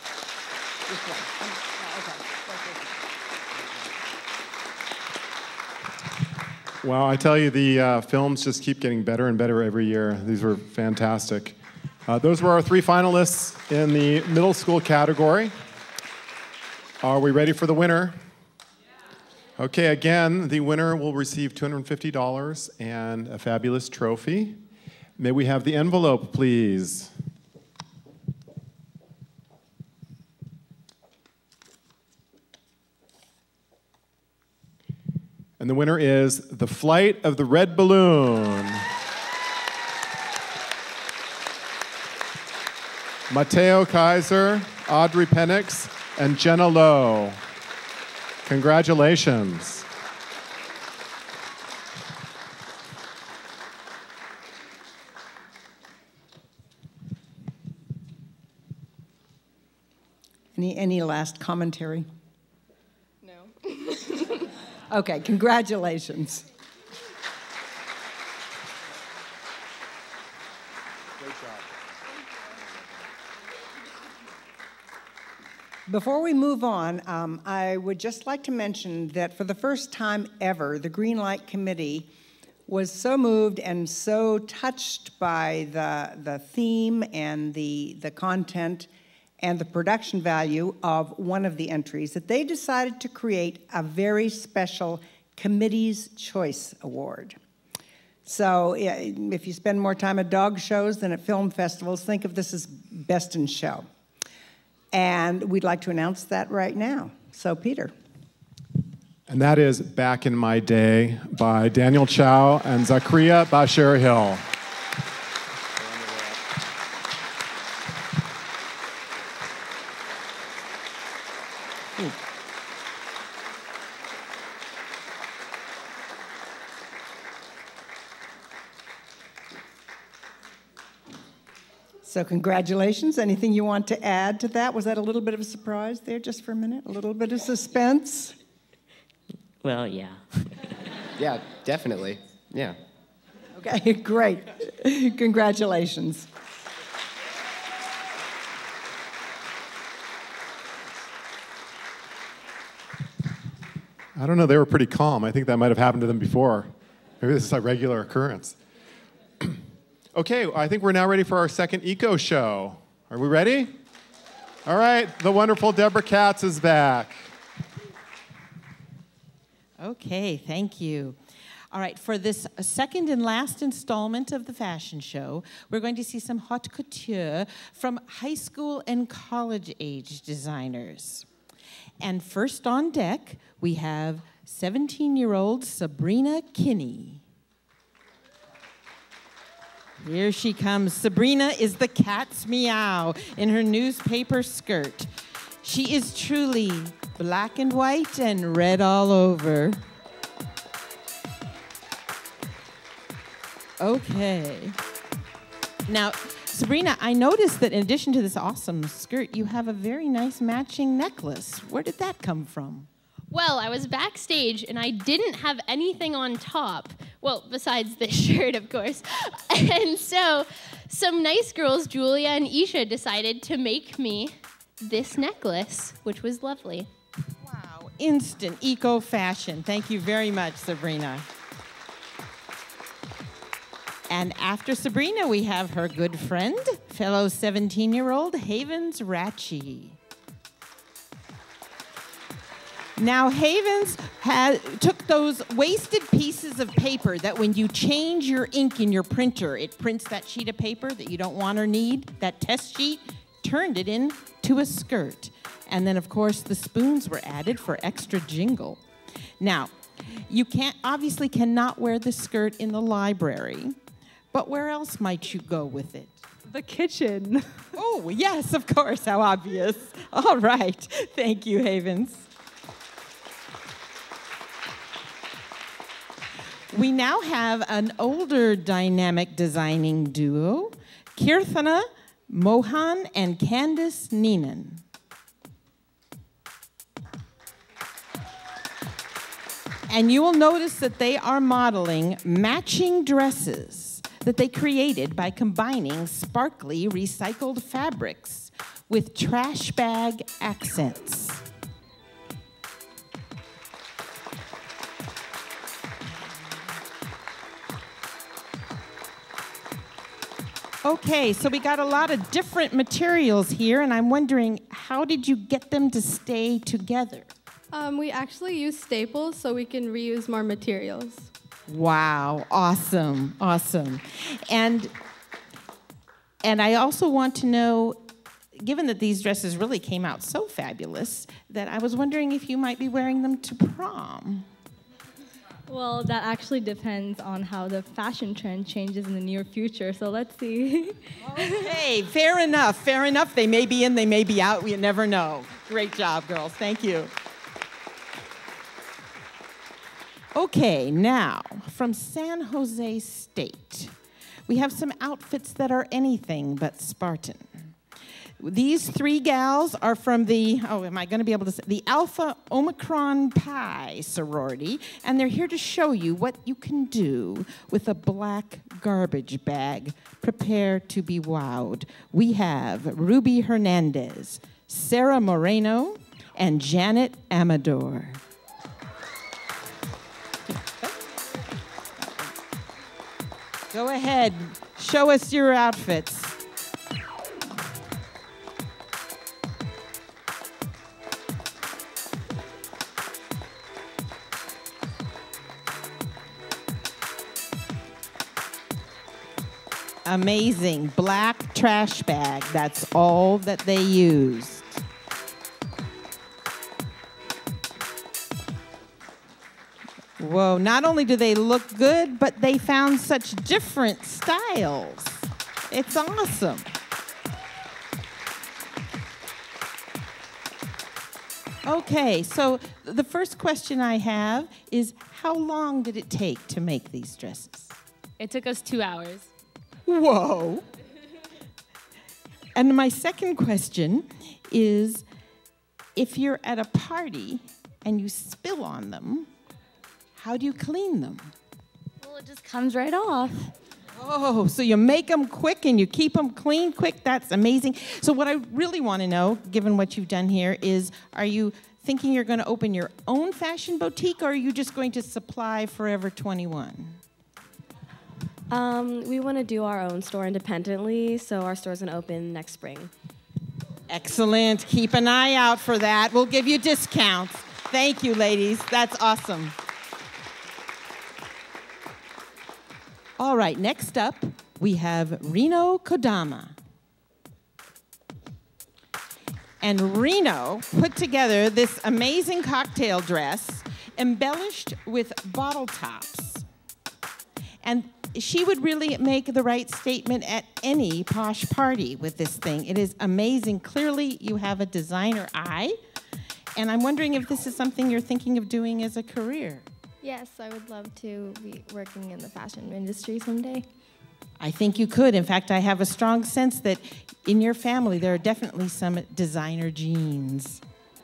Well, I tell you, the films just keep getting better and better every year. These were fantastic. Those were our 3 finalists in the middle school category. Are we ready for the winner? Okay, again, the winner will receive $250 and a fabulous trophy. May we have the envelope, please? And the winner is The Flight of the Red Balloon. Mateo Kaiser, Audrey Penix, and Jenna Lowe. Congratulations. Any last commentary? No. Okay, congratulations. Great job. Before we move on, I would just like to mention that for the first time ever, the Greenlight Committee was so moved and so touched by the theme and the content and the production value of one of the entries that they decided to create a very special Committee's Choice Award. So if you spend more time at dog shows than at film festivals, think of this as Best in Show. And we'd like to announce that right now. So, Peter. And that is Back in My Day by Daniel Chow and Zachariah Basher Hill. So congratulations. Anything you want to add to that? Was that a little bit of a surprise there just for a minute? A little bit of suspense? Well, yeah. Yeah, definitely. Yeah. Okay, great. Congratulations. I don't know, they were pretty calm. I think that might have happened to them before. Maybe this is a regular occurrence. Okay, I think we're now ready for our second eco show. Are we ready? All right, the wonderful Deborah Katz is back. Okay, thank you. All right, for this second and last installment of the fashion show, we're going to see some haute couture from high school and college age designers. And first on deck, we have 17-year-old Sabrina Kinney. Here she comes. Sabrina is the cat's meow in her newspaper skirt. She is truly black and white and red all over. Okay. Now, Sabrina, I noticed that in addition to this awesome skirt, you have a very nice matching necklace. Where did that come from? Well, I was backstage and I didn't have anything on top. Well, besides this shirt, of course. And so some nice girls, Julia and Isha, decided to make me this necklace, which was lovely. Wow, instant eco fashion. Thank you very much, Sabrina. And after Sabrina, we have her good friend, fellow 17-year-old Havens Ratchie. Now, Havens took those wasted pieces of paper that when you change your ink in your printer, it prints that sheet of paper that you don't want or need, that test sheet, turned it into a skirt. And then, of course, the spoons were added for extra jingle. Now, you obviously cannot wear the skirt in the library, but where else might you go with it? The kitchen. Oh, yes, of course, how obvious. All right, thank you, Havens. We now have an older dynamic designing duo, Kirthana Mohan and Candice Neenan. And you will notice that they are modeling matching dresses that they created by combining sparkly recycled fabrics with trash bag accents. Okay, so we got a lot of different materials here, and I'm wondering, how did you get them to stay together? We actually use staples so we can reuse more materials. Wow, awesome, awesome. And I also want to know, given that these dresses really came out so fabulous, that I was wondering if you might be wearing them to prom. Well, that actually depends on how the fashion trend changes in the near future, so let's see. Okay, fair enough, fair enough. They may be in, they may be out, we never know. Great job, girls, thank you. Okay, now, from San Jose State, we have some outfits that are anything but Spartan. These three gals are from the, am I going to be able to say, the Alpha Omicron Pi sorority, and they're here to show you what you can do with a black garbage bag. Prepare to be wowed. We have Ruby Hernandez, Sarah Moreno, and Janet Amador. Go ahead, show us your outfits. Amazing, black trash bag, that's all that they used. Whoa, not only do they look good, but they found such different styles. It's awesome. Okay, so the first question I have is, how long did it take to make these dresses? It took us 2 hours. Whoa. And my second question is, if you're at a party and you spill on them, how do you clean them? Well, it just comes right off. Oh, so you make them quick and you keep them clean quick? That's amazing. So what I really want to know, given what you've done here, is are you thinking you're going to open your own fashion boutique, or are you just going to supply Forever 21? We want to do our own store independently, so our store's going to open next spring. Excellent. Keep an eye out for that. We'll give you discounts. Thank you, ladies. That's awesome. All right, next up, we have Reno Kodama. And Reno put together this amazing cocktail dress embellished with bottle tops. And she would really make the right statement at any posh party with this thing. It is amazing. Clearly, you have a designer eye. And I'm wondering if this is something you're thinking of doing as a career. Yes, I would love to be working in the fashion industry someday. I think you could. In fact, I have a strong sense that in your family there are definitely some designer genes.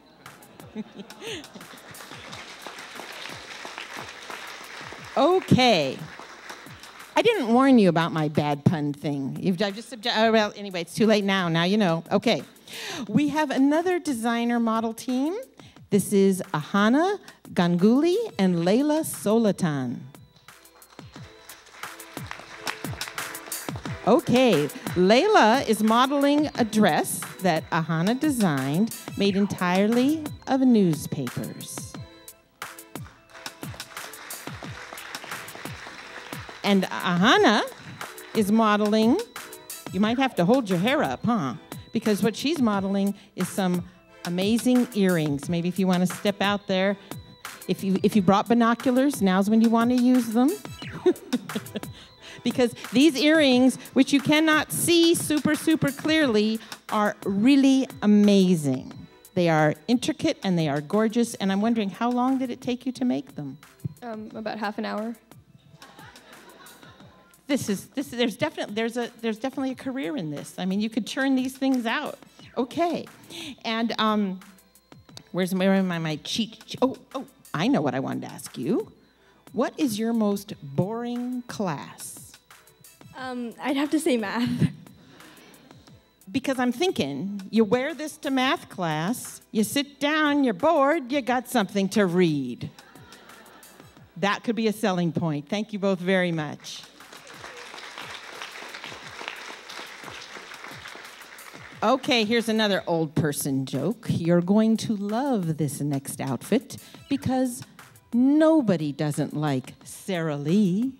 Okay. I didn't warn you about my bad pun thing. Well, anyway, it's too late now. Now you know. Okay. We have another designer model team. This is Ahana Ganguly and Layla Solatan. Okay, Layla is modeling a dress that Ahana designed, made entirely of newspapers. And Ahana is modeling, you might have to hold your hair up, huh? Because what she's modeling is some amazing earrings. Maybe if you want to step out there, if you brought binoculars, now's when you want to use them. Because these earrings, which you cannot see super clearly, are really amazing. They are intricate and they are gorgeous, and I'm wondering, how long did it take you to make them? About half an hour. There's definitely a career in this. I mean, you could churn these things out. Okay, and where am I? My cheat? Oh, I know what I wanted to ask you. What is your most boring class? I'd have to say math. Because I'm thinking, you wear this to math class, you sit down, you're bored, you got something to read. That could be a selling point. Thank you both very much. Okay, here's another old person joke. You're going to love this next outfit because nobody doesn't like Sara Lee.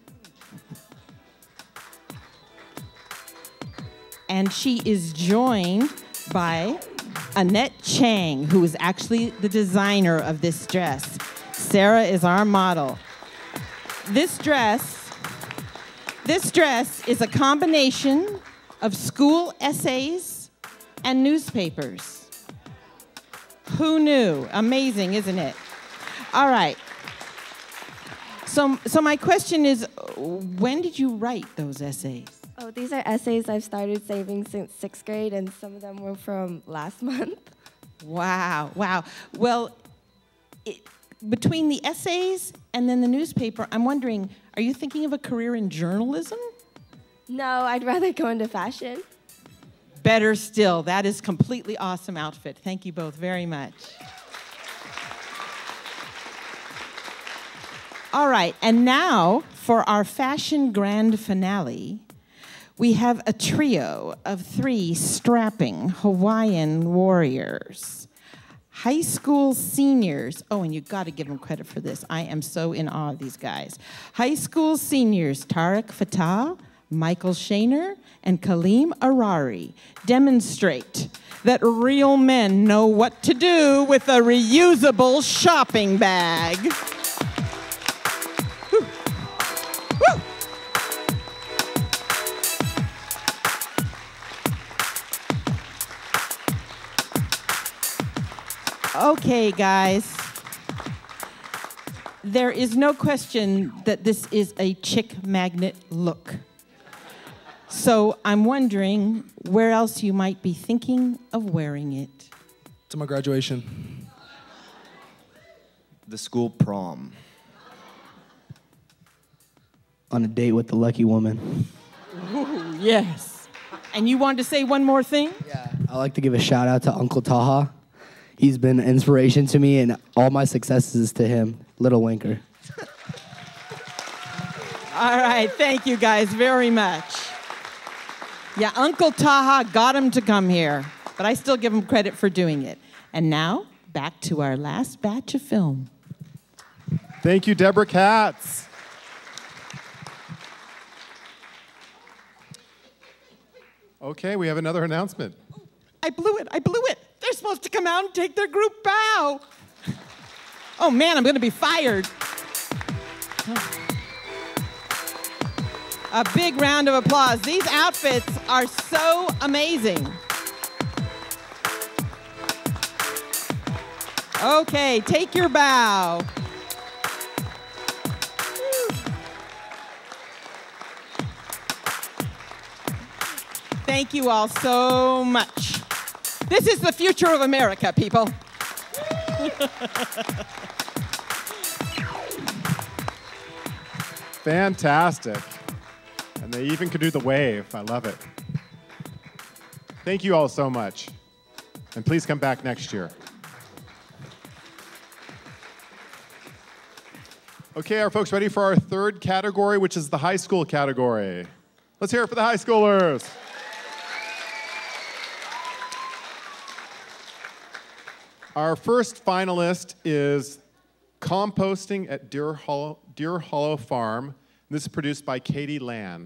And she is joined by Annette Chang, who is actually the designer of this dress. Sarah is our model. This dress is a combination of school essays and newspapers. Who knew? Amazing, isn't it? All right. So my question is, when did you write those essays? Oh, these are essays I've started saving since 6th grade, and some of them were from last month. Wow. Well, between the essays and then the newspaper, I'm wondering, are you thinking of a career in journalism? No, I'd rather go into fashion. Better still. That is completely awesome outfit. Thank you both very much. All right, and now for our fashion grand finale, we have a trio of 3 strapping Hawaiian warriors. High school seniors. Oh, and you've got to give them credit for this. I am so in awe of these guys. High school seniors Tarek Fatah, Michael Shaner, and Kaleem Arari demonstrate that real men know what to do with a reusable shopping bag. Woo. Woo. Okay, guys. There is no question that this is a chick magnet look. So I'm wondering where else you might be thinking of wearing it. To my graduation. The school prom. On a date with the lucky woman. Ooh, yes. And you wanted to say one more thing? Yeah. I'd like to give a shout out to Uncle Taha. He's been an inspiration to me, and all my successes is to him. Little Winker. All right, thank you guys very much. Yeah, Uncle Taha got him to come here, but I still give him credit for doing it. And now, back to our last batch of film. Thank you, Deborah Katz. Okay, we have another announcement. I blew it. They're supposed to come out and take their group bow. Oh man, I'm gonna be fired. A big round of applause. These outfits are so amazing. Okay, take your bow. Thank you all so much. This is the future of America, people. Fantastic. And they even could do the wave. I love it. Thank you all so much. And please come back next year. Okay, are folks ready for our third category, which is the high school category? Let's hear it for the high schoolers. Our first finalist is Composting at Deer Hollow Farm. This is produced by Katie Lan.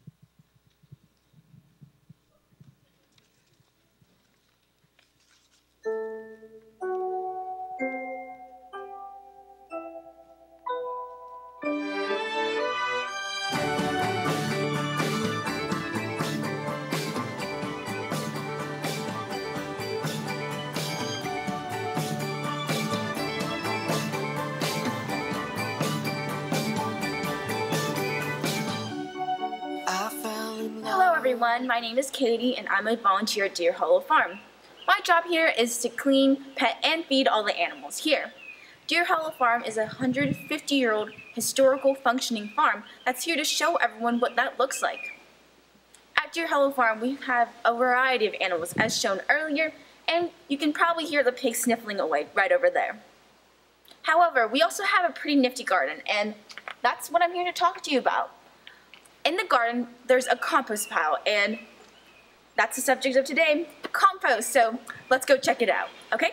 Hello everyone, my name is Katie and I'm a volunteer at Deer Hollow Farm. My job here is to clean, pet, and feed all the animals here. Deer Hollow Farm is a 150-year-old historical functioning farm that's here to show everyone what that looks like. At Deer Hollow Farm we have a variety of animals as shown earlier, and you can probably hear the pigs sniffling away right over there. However, we also have a pretty nifty garden, and that's what I'm here to talk to you about. In the garden, there's a compost pile, and that's the subject of today, compost. So let's go check it out, okay?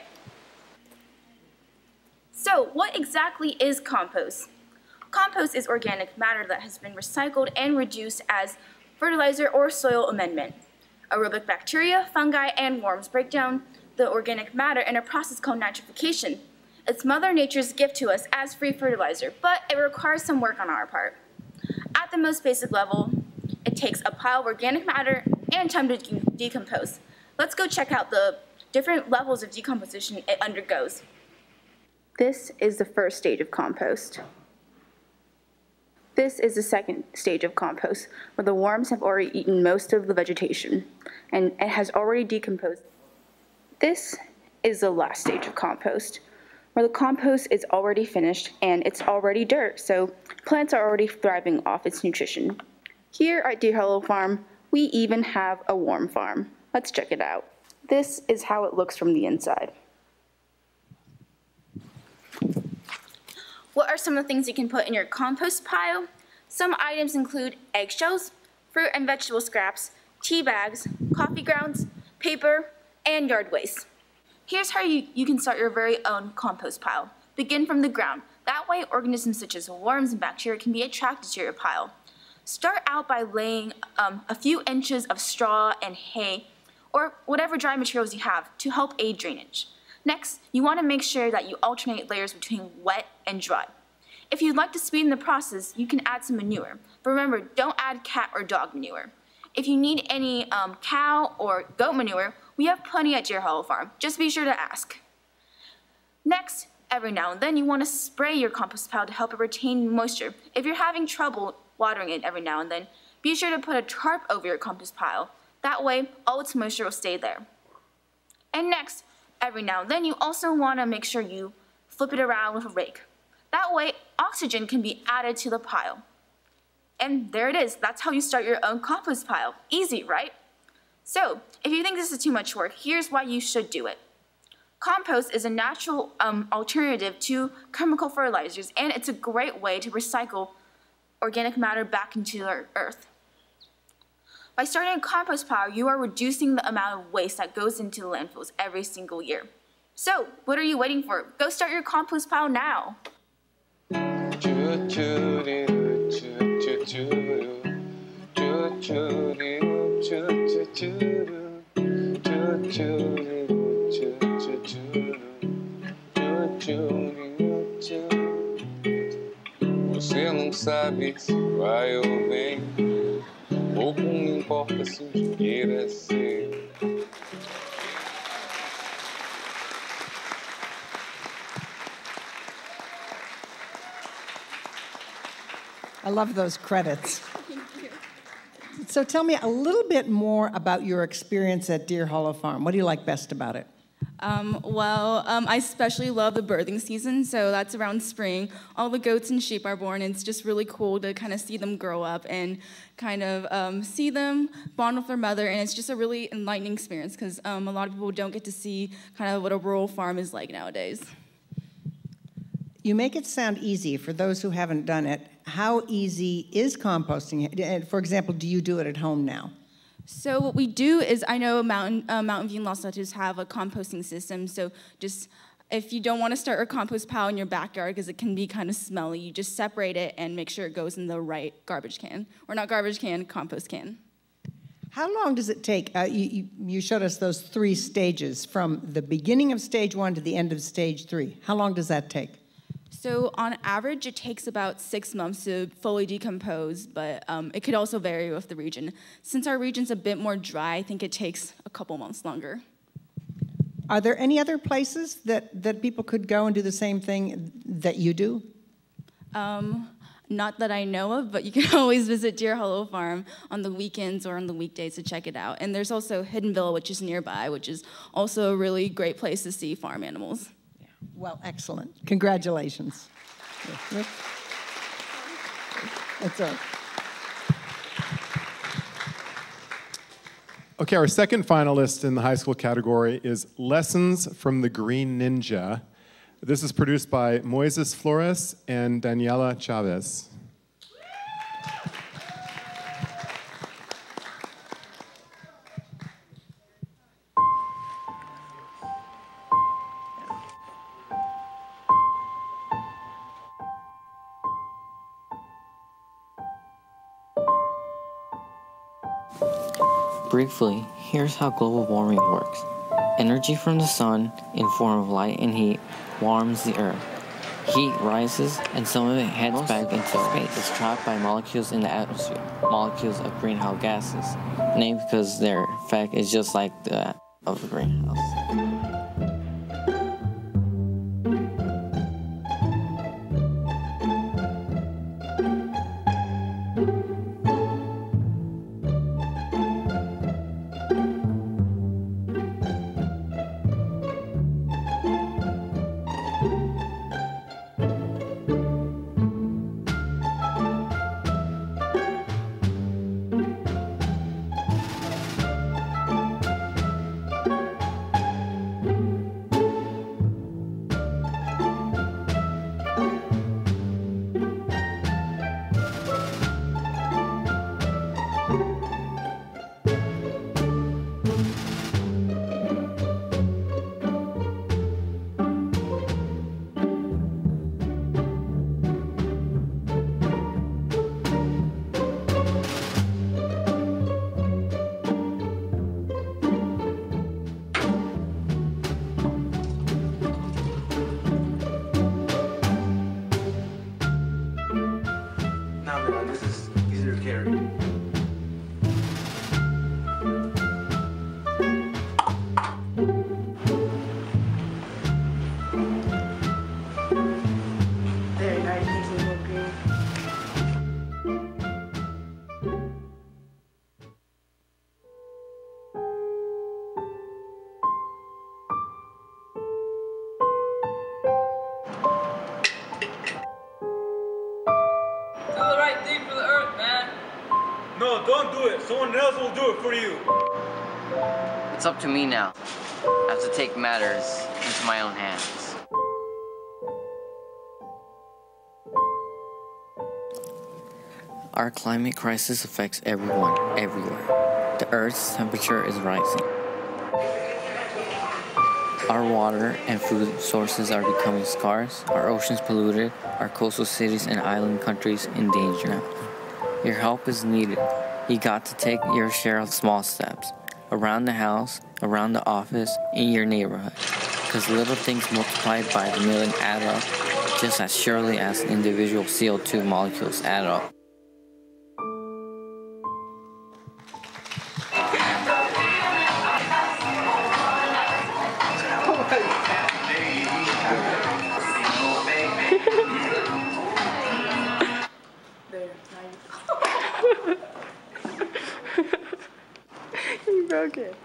So what exactly is compost? Compost is organic matter that has been recycled and reduced as fertilizer or soil amendment. Aerobic bacteria, fungi, and worms break down the organic matter in a process called nitrification. It's Mother Nature's gift to us as free fertilizer, but it requires some work on our part. At the most basic level, it takes a pile of organic matter and time to decompose. Let's go check out the different levels of decomposition it undergoes. This is the first stage of compost. This is the second stage of compost, where the worms have already eaten most of the vegetation, and it has already decomposed. This is the last stage of compost, where the compost is already finished and it's already dirt, so plants are already thriving off its nutrition. Here at Deer Hollow Farm, we even have a worm farm. Let's check it out. This is how it looks from the inside. What are some of the things you can put in your compost pile? Some items include eggshells, fruit and vegetable scraps, tea bags, coffee grounds, paper, and yard waste. Here's how you can start your very own compost pile. Begin from the ground. That way organisms such as worms and bacteria can be attracted to your pile. Start out by laying a few inches of straw and hay or whatever dry materials you have to help aid drainage. Next, you want to make sure that you alternate layers between wet and dry. If you'd like to speed the process, you can add some manure. But remember, don't add cat or dog manure. If you need any cow or goat manure, we have plenty at Deer Hollow Farm. Just be sure to ask. Next, every now and then you want to spray your compost pile to help it retain moisture. If you're having trouble watering it every now and then, be sure to put a tarp over your compost pile. That way, all its moisture will stay there. And next, every now and then you also want to make sure you flip it around with a rake. That way, oxygen can be added to the pile. And there it is. That's how you start your own compost pile. Easy, right? So, if you think this is too much work, here's why you should do it. Compost is a natural alternative to chemical fertilizers, and it's a great way to recycle organic matter back into the earth. By starting a compost pile, you are reducing the amount of waste that goes into the landfills every single year. So, what are you waiting for? Go start your compost pile now. Você não sabe se vai ou vem. Pouco me importa se o dinheiro é seu. I love those credits. So tell me a little bit more about your experience at Deer Hollow Farm. What do you like best about it? I especially love the birthing season, so that's around spring. All the goats and sheep are born, and it's just really cool to kind of see them grow up and kind of see them bond with their mother, and it's just a really enlightening experience because a lot of people don't get to see kind of what a rural farm is like nowadays. You make it sound easy for those who haven't done it. How easy is composting? For example, do you do it at home now? So what we do is, I know Mountain View and Los Altos have a composting system, so just if you don't want to start a compost pile in your backyard because it can be kind of smelly, you just separate it and make sure it goes in the right garbage can. Or not garbage can, compost can. How long does it take? You showed us those 3 stages, from the beginning of stage 1 to the end of stage 3. How long does that take? So on average, it takes about 6 months to fully decompose, but it could also vary with the region. Since our region's a bit more dry, I think it takes a couple months longer. Are there any other places that people could go and do the same thing that you do? Not that I know of, but you can always visit Deer Hollow Farm on the weekends or on the weekdays to check it out. And there's also Hiddenville, which is nearby, which is also a really great place to see farm animals. Well, excellent. Congratulations. That's all. Okay, our second finalist in the high school category is Lessons from the Green Ninja. This is produced by Moises Flores and Daniela Chavez. Briefly, here's how global warming works. Energy from the sun, in form of light and heat, warms the earth. Heat rises, and some of it heads back into space. It's trapped by molecules in the atmosphere, molecules of greenhouse gases, named because their effect is just like that of a greenhouse. No, don't do it. Someone else will do it for you. It's up to me now. I have to take matters into my own hands. Our climate crisis affects everyone, everywhere. The Earth's temperature is rising. Our water and food sources are becoming scarce, our oceans polluted, our coastal cities and island countries in danger. Your help is needed. You got to take your share of small steps, around the house, around the office, in your neighborhood. Because little things multiplied by the million add up, just as surely as individual CO2 molecules add up. You broke it.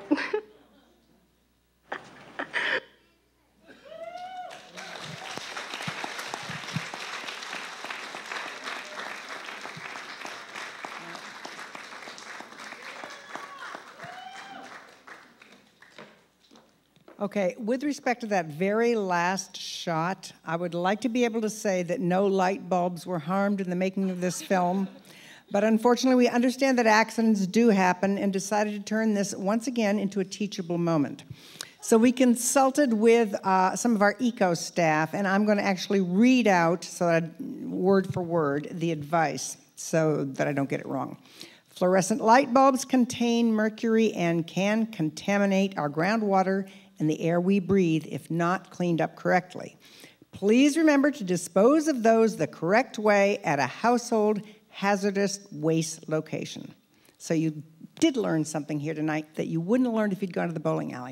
Okay, with respect to that very last shot, I would like to be able to say that no light bulbs were harmed in the making of this film. But unfortunately, we understand that accidents do happen and decided to turn this once again into a teachable moment. So we consulted with some of our ECO staff, and I'm going to actually read out, so that word for word, the advice so that I don't get it wrong. Fluorescent light bulbs contain mercury and can contaminate our groundwater and the air we breathe if not cleaned up correctly. Please remember to dispose of those the correct way at a household hazardous waste location. So you did learn something here tonight that you wouldn't have learned if you'd gone to the bowling alley.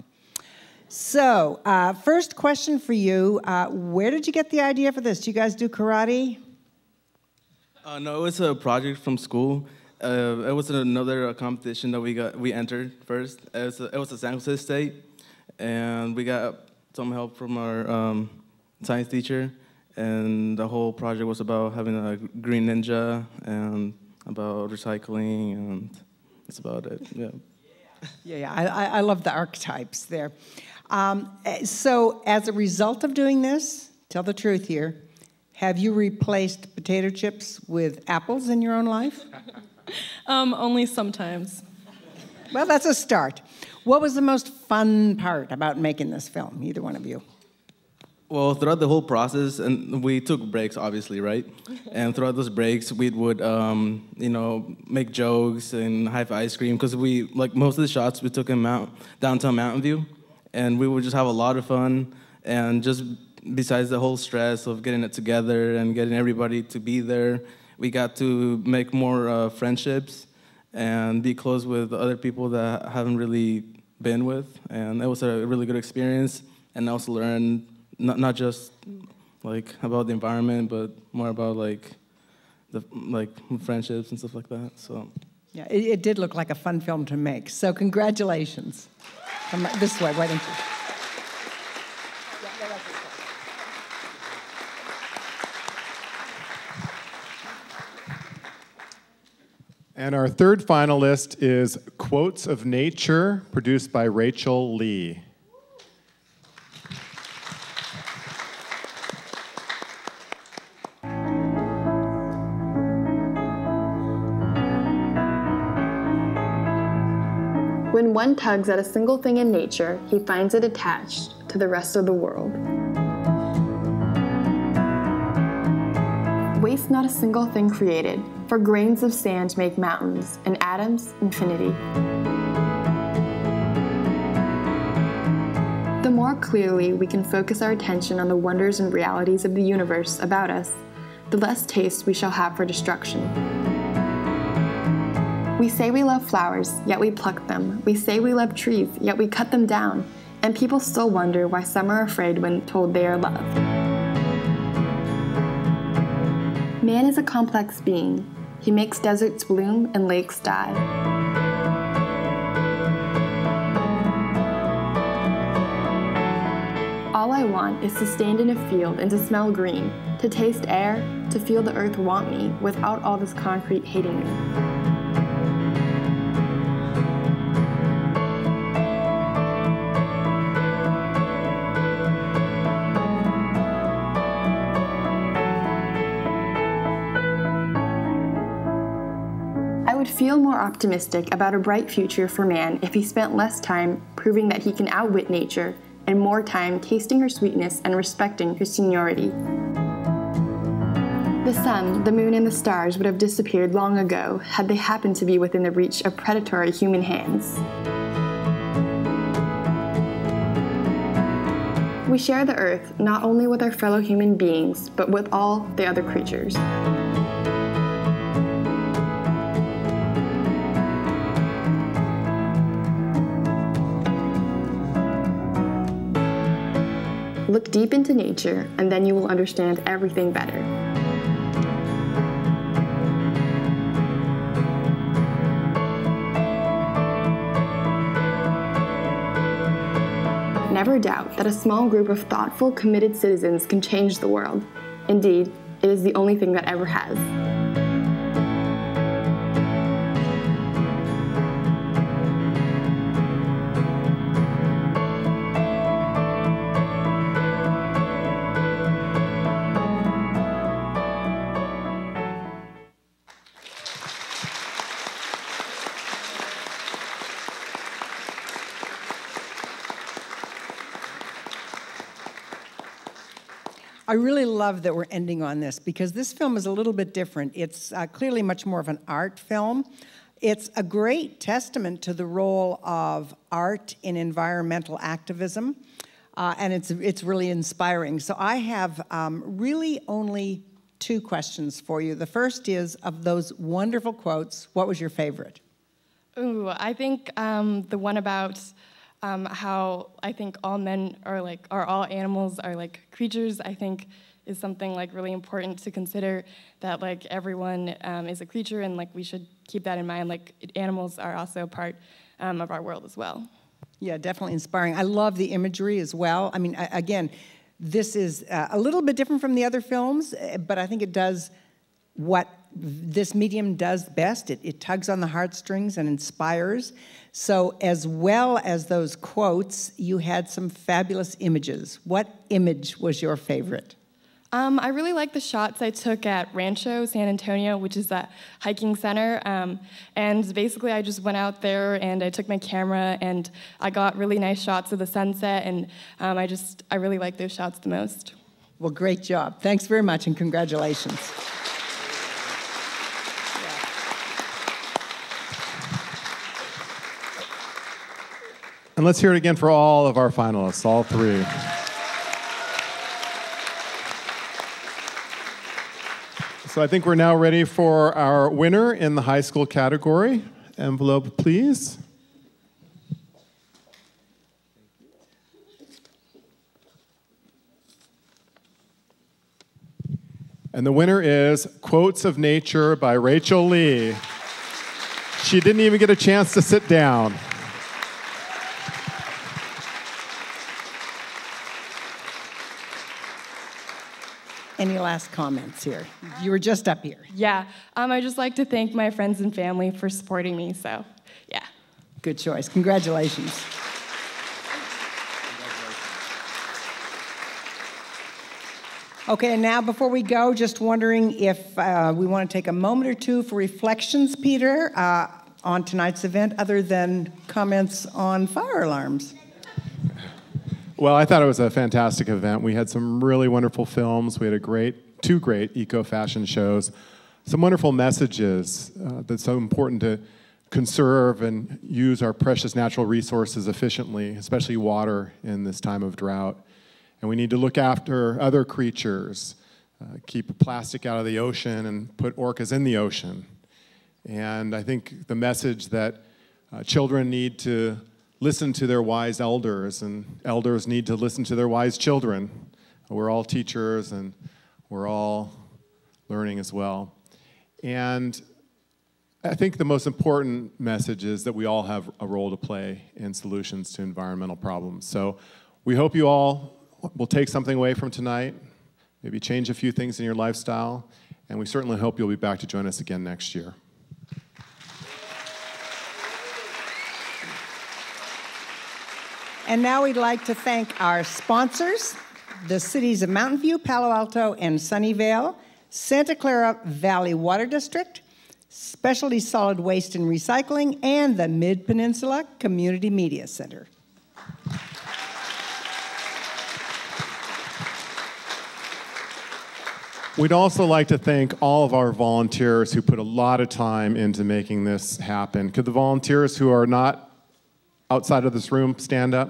So, first question for you, where did you get the idea for this? Do you guys do karate? No, it was a project from school. It was another competition that we entered first. It was a San Jose State, and we got some help from our science teacher. And the whole project was about having a green ninja and about recycling, and that's about it. Yeah. Yeah, I love the archetypes there. So as a result of doing this, tell the truth here, have you replaced potato chips with apples in your own life? Only sometimes. Well, that's a start. What was the most fun part about making this film, either one of you? Well, throughout the whole process, and we took breaks, obviously, right? And throughout those breaks, we would, make jokes and have ice cream, because most of the shots we took in downtown Mountain View, and we would just have a lot of fun, and just besides the whole stress of getting it together and getting everybody to be there, we got to make more friendships and be close with other people that I haven't really been with, and it was a really good experience, and I also learned not just about the environment, but more about the friendships and stuff like that. So yeah, it did look like a fun film to make. So congratulations. Come this way, why don't you? And our third finalist is Quotes of Nature, produced by Rachel Lee. When one tugs at a single thing in nature, he finds it attached to the rest of the world. Waste not a single thing created, for grains of sand make mountains, and atoms infinity. The more clearly we can focus our attention on the wonders and realities of the universe about us, the less taste we shall have for destruction. We say we love flowers, yet we pluck them. We say we love trees, yet we cut them down. And people still wonder why some are afraid when told they are loved. Man is a complex being. He makes deserts bloom and lakes die. All I want is to stand in a field and to smell green, to taste air, to feel the earth want me without all this concrete hating me. feel more optimistic about a bright future for man if he spent less time proving that he can outwit nature and more time tasting her sweetness and respecting her seniority. The sun, the moon, and the stars would have disappeared long ago had they happened to be within the reach of predatory human hands. We share the earth not only with our fellow human beings, but with all the other creatures. Look deep into nature, and then you will understand everything better. Never doubt that a small group of thoughtful, committed citizens can change the world. Indeed, it is the only thing that ever has. I really love that we're ending on this because this film is a little bit different. It's clearly much more of an art film. It's a great testament to the role of art in environmental activism, and it's really inspiring. So I have really only 2 questions for you. The first is, of those wonderful quotes, what was your favorite? Ooh, I think the one about how I think all men are all animals are like creatures, I think is something like really important to consider, that like everyone is a creature, and like we should keep that in mind. Like animals are also a part of our world as well. Yeah, definitely inspiring. I love the imagery as well. I mean, again, this is a little bit different from the other films, but I think it does what this medium does best. It tugs on the heartstrings and inspires. So as well as those quotes, you had some fabulous images. What image was your favorite? I really like the shots I took at Rancho San Antonio, which is that hiking center. And basically I just went out there and I took my camera and I got really nice shots of the sunset, and I really like those shots the most. Well, great job. Thanks very much and congratulations. And let's hear it again for all of our finalists, all 3. So I think we're now ready for our winner in the high school category. Envelope, please. And the winner is Quotes of Nature by Rachel Lee. She didn't even get a chance to sit down. Any last comments here? You were just up here. Yeah, I'd just like to thank my friends and family for supporting me, so yeah. Good choice. Congratulations. Okay, and now before we go, just wondering if we want to take a moment or 2 for reflections, Peter, on tonight's event, other than comments on fire alarms. Well, I thought it was a fantastic event. We had some really wonderful films. We had 2 great eco-fashion shows, some wonderful messages that's so important to conserve and use our precious natural resources efficiently, especially water in this time of drought. And we need to look after other creatures, keep plastic out of the ocean and put orcas in the ocean. And I think the message that children need to listen to their wise elders, and elders need to listen to their wise children. We're all teachers, and we're all learning as well. And I think the most important message is that we all have a role to play in solutions to environmental problems. So we hope you all will take something away from tonight, maybe change a few things in your lifestyle, and we certainly hope you'll be back to join us again next year. And now we'd like to thank our sponsors, the cities of Mountain View, Palo Alto, and Sunnyvale, Santa Clara Valley Water District, Specialty Solid Waste and Recycling, and the Mid-Peninsula Community Media Center. We'd also like to thank all of our volunteers who put a lot of time into making this happen. Could the volunteers who are not outside of this room stand up?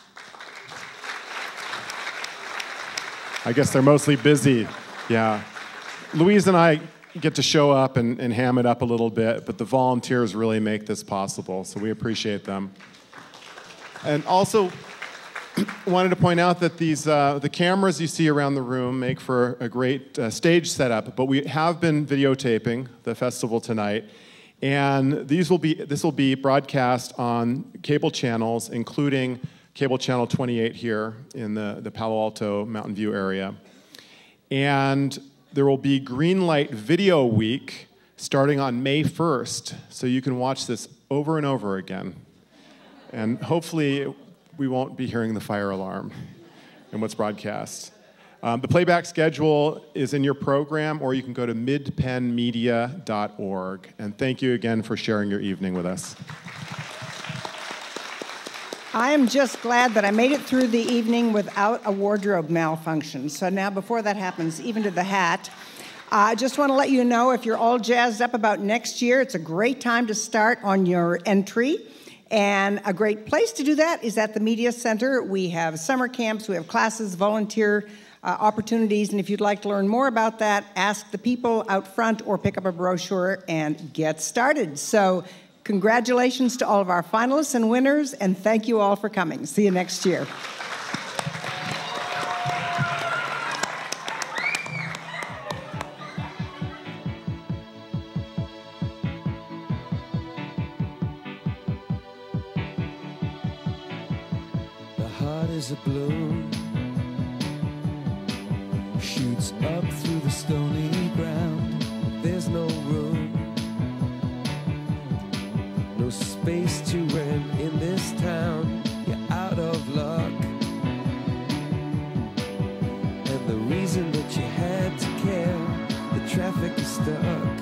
I guess they're mostly busy. Yeah. Louise and I get to show up and ham it up a little bit, but the volunteers really make this possible, so we appreciate them. And also, wanted to point out that these the cameras you see around the room make for a great stage setup, but we have been videotaping the festival tonight, and this will be broadcast on cable channels, including cable channel 28 here in the Palo Alto Mountain View area. And there will be Greenlight Video Week starting on May 1st, so you can watch this over and over again. And hopefully we won't be hearing the fire alarm in what's broadcast. The playback schedule is in your program, or you can go to midpenmedia.org. And thank you again for sharing your evening with us. I am just glad that I made it through the evening without a wardrobe malfunction. So now, before that happens, even to the hat, I just want to let you know, if you're all jazzed up about next year, it's a great time to start on your entry. And a great place to do that is at the Media Center. We have summer camps, we have classes, volunteer opportunities, and if you'd like to learn more about that, ask the people out front or pick up a brochure and get started. So congratulations to all of our finalists and winners, and thank you all for coming. See you next year. Is a bloom, shoots up through the stony ground. There's no room, no space to rent in this town. You're out of luck, and the reason that you had to care, the traffic is stuck.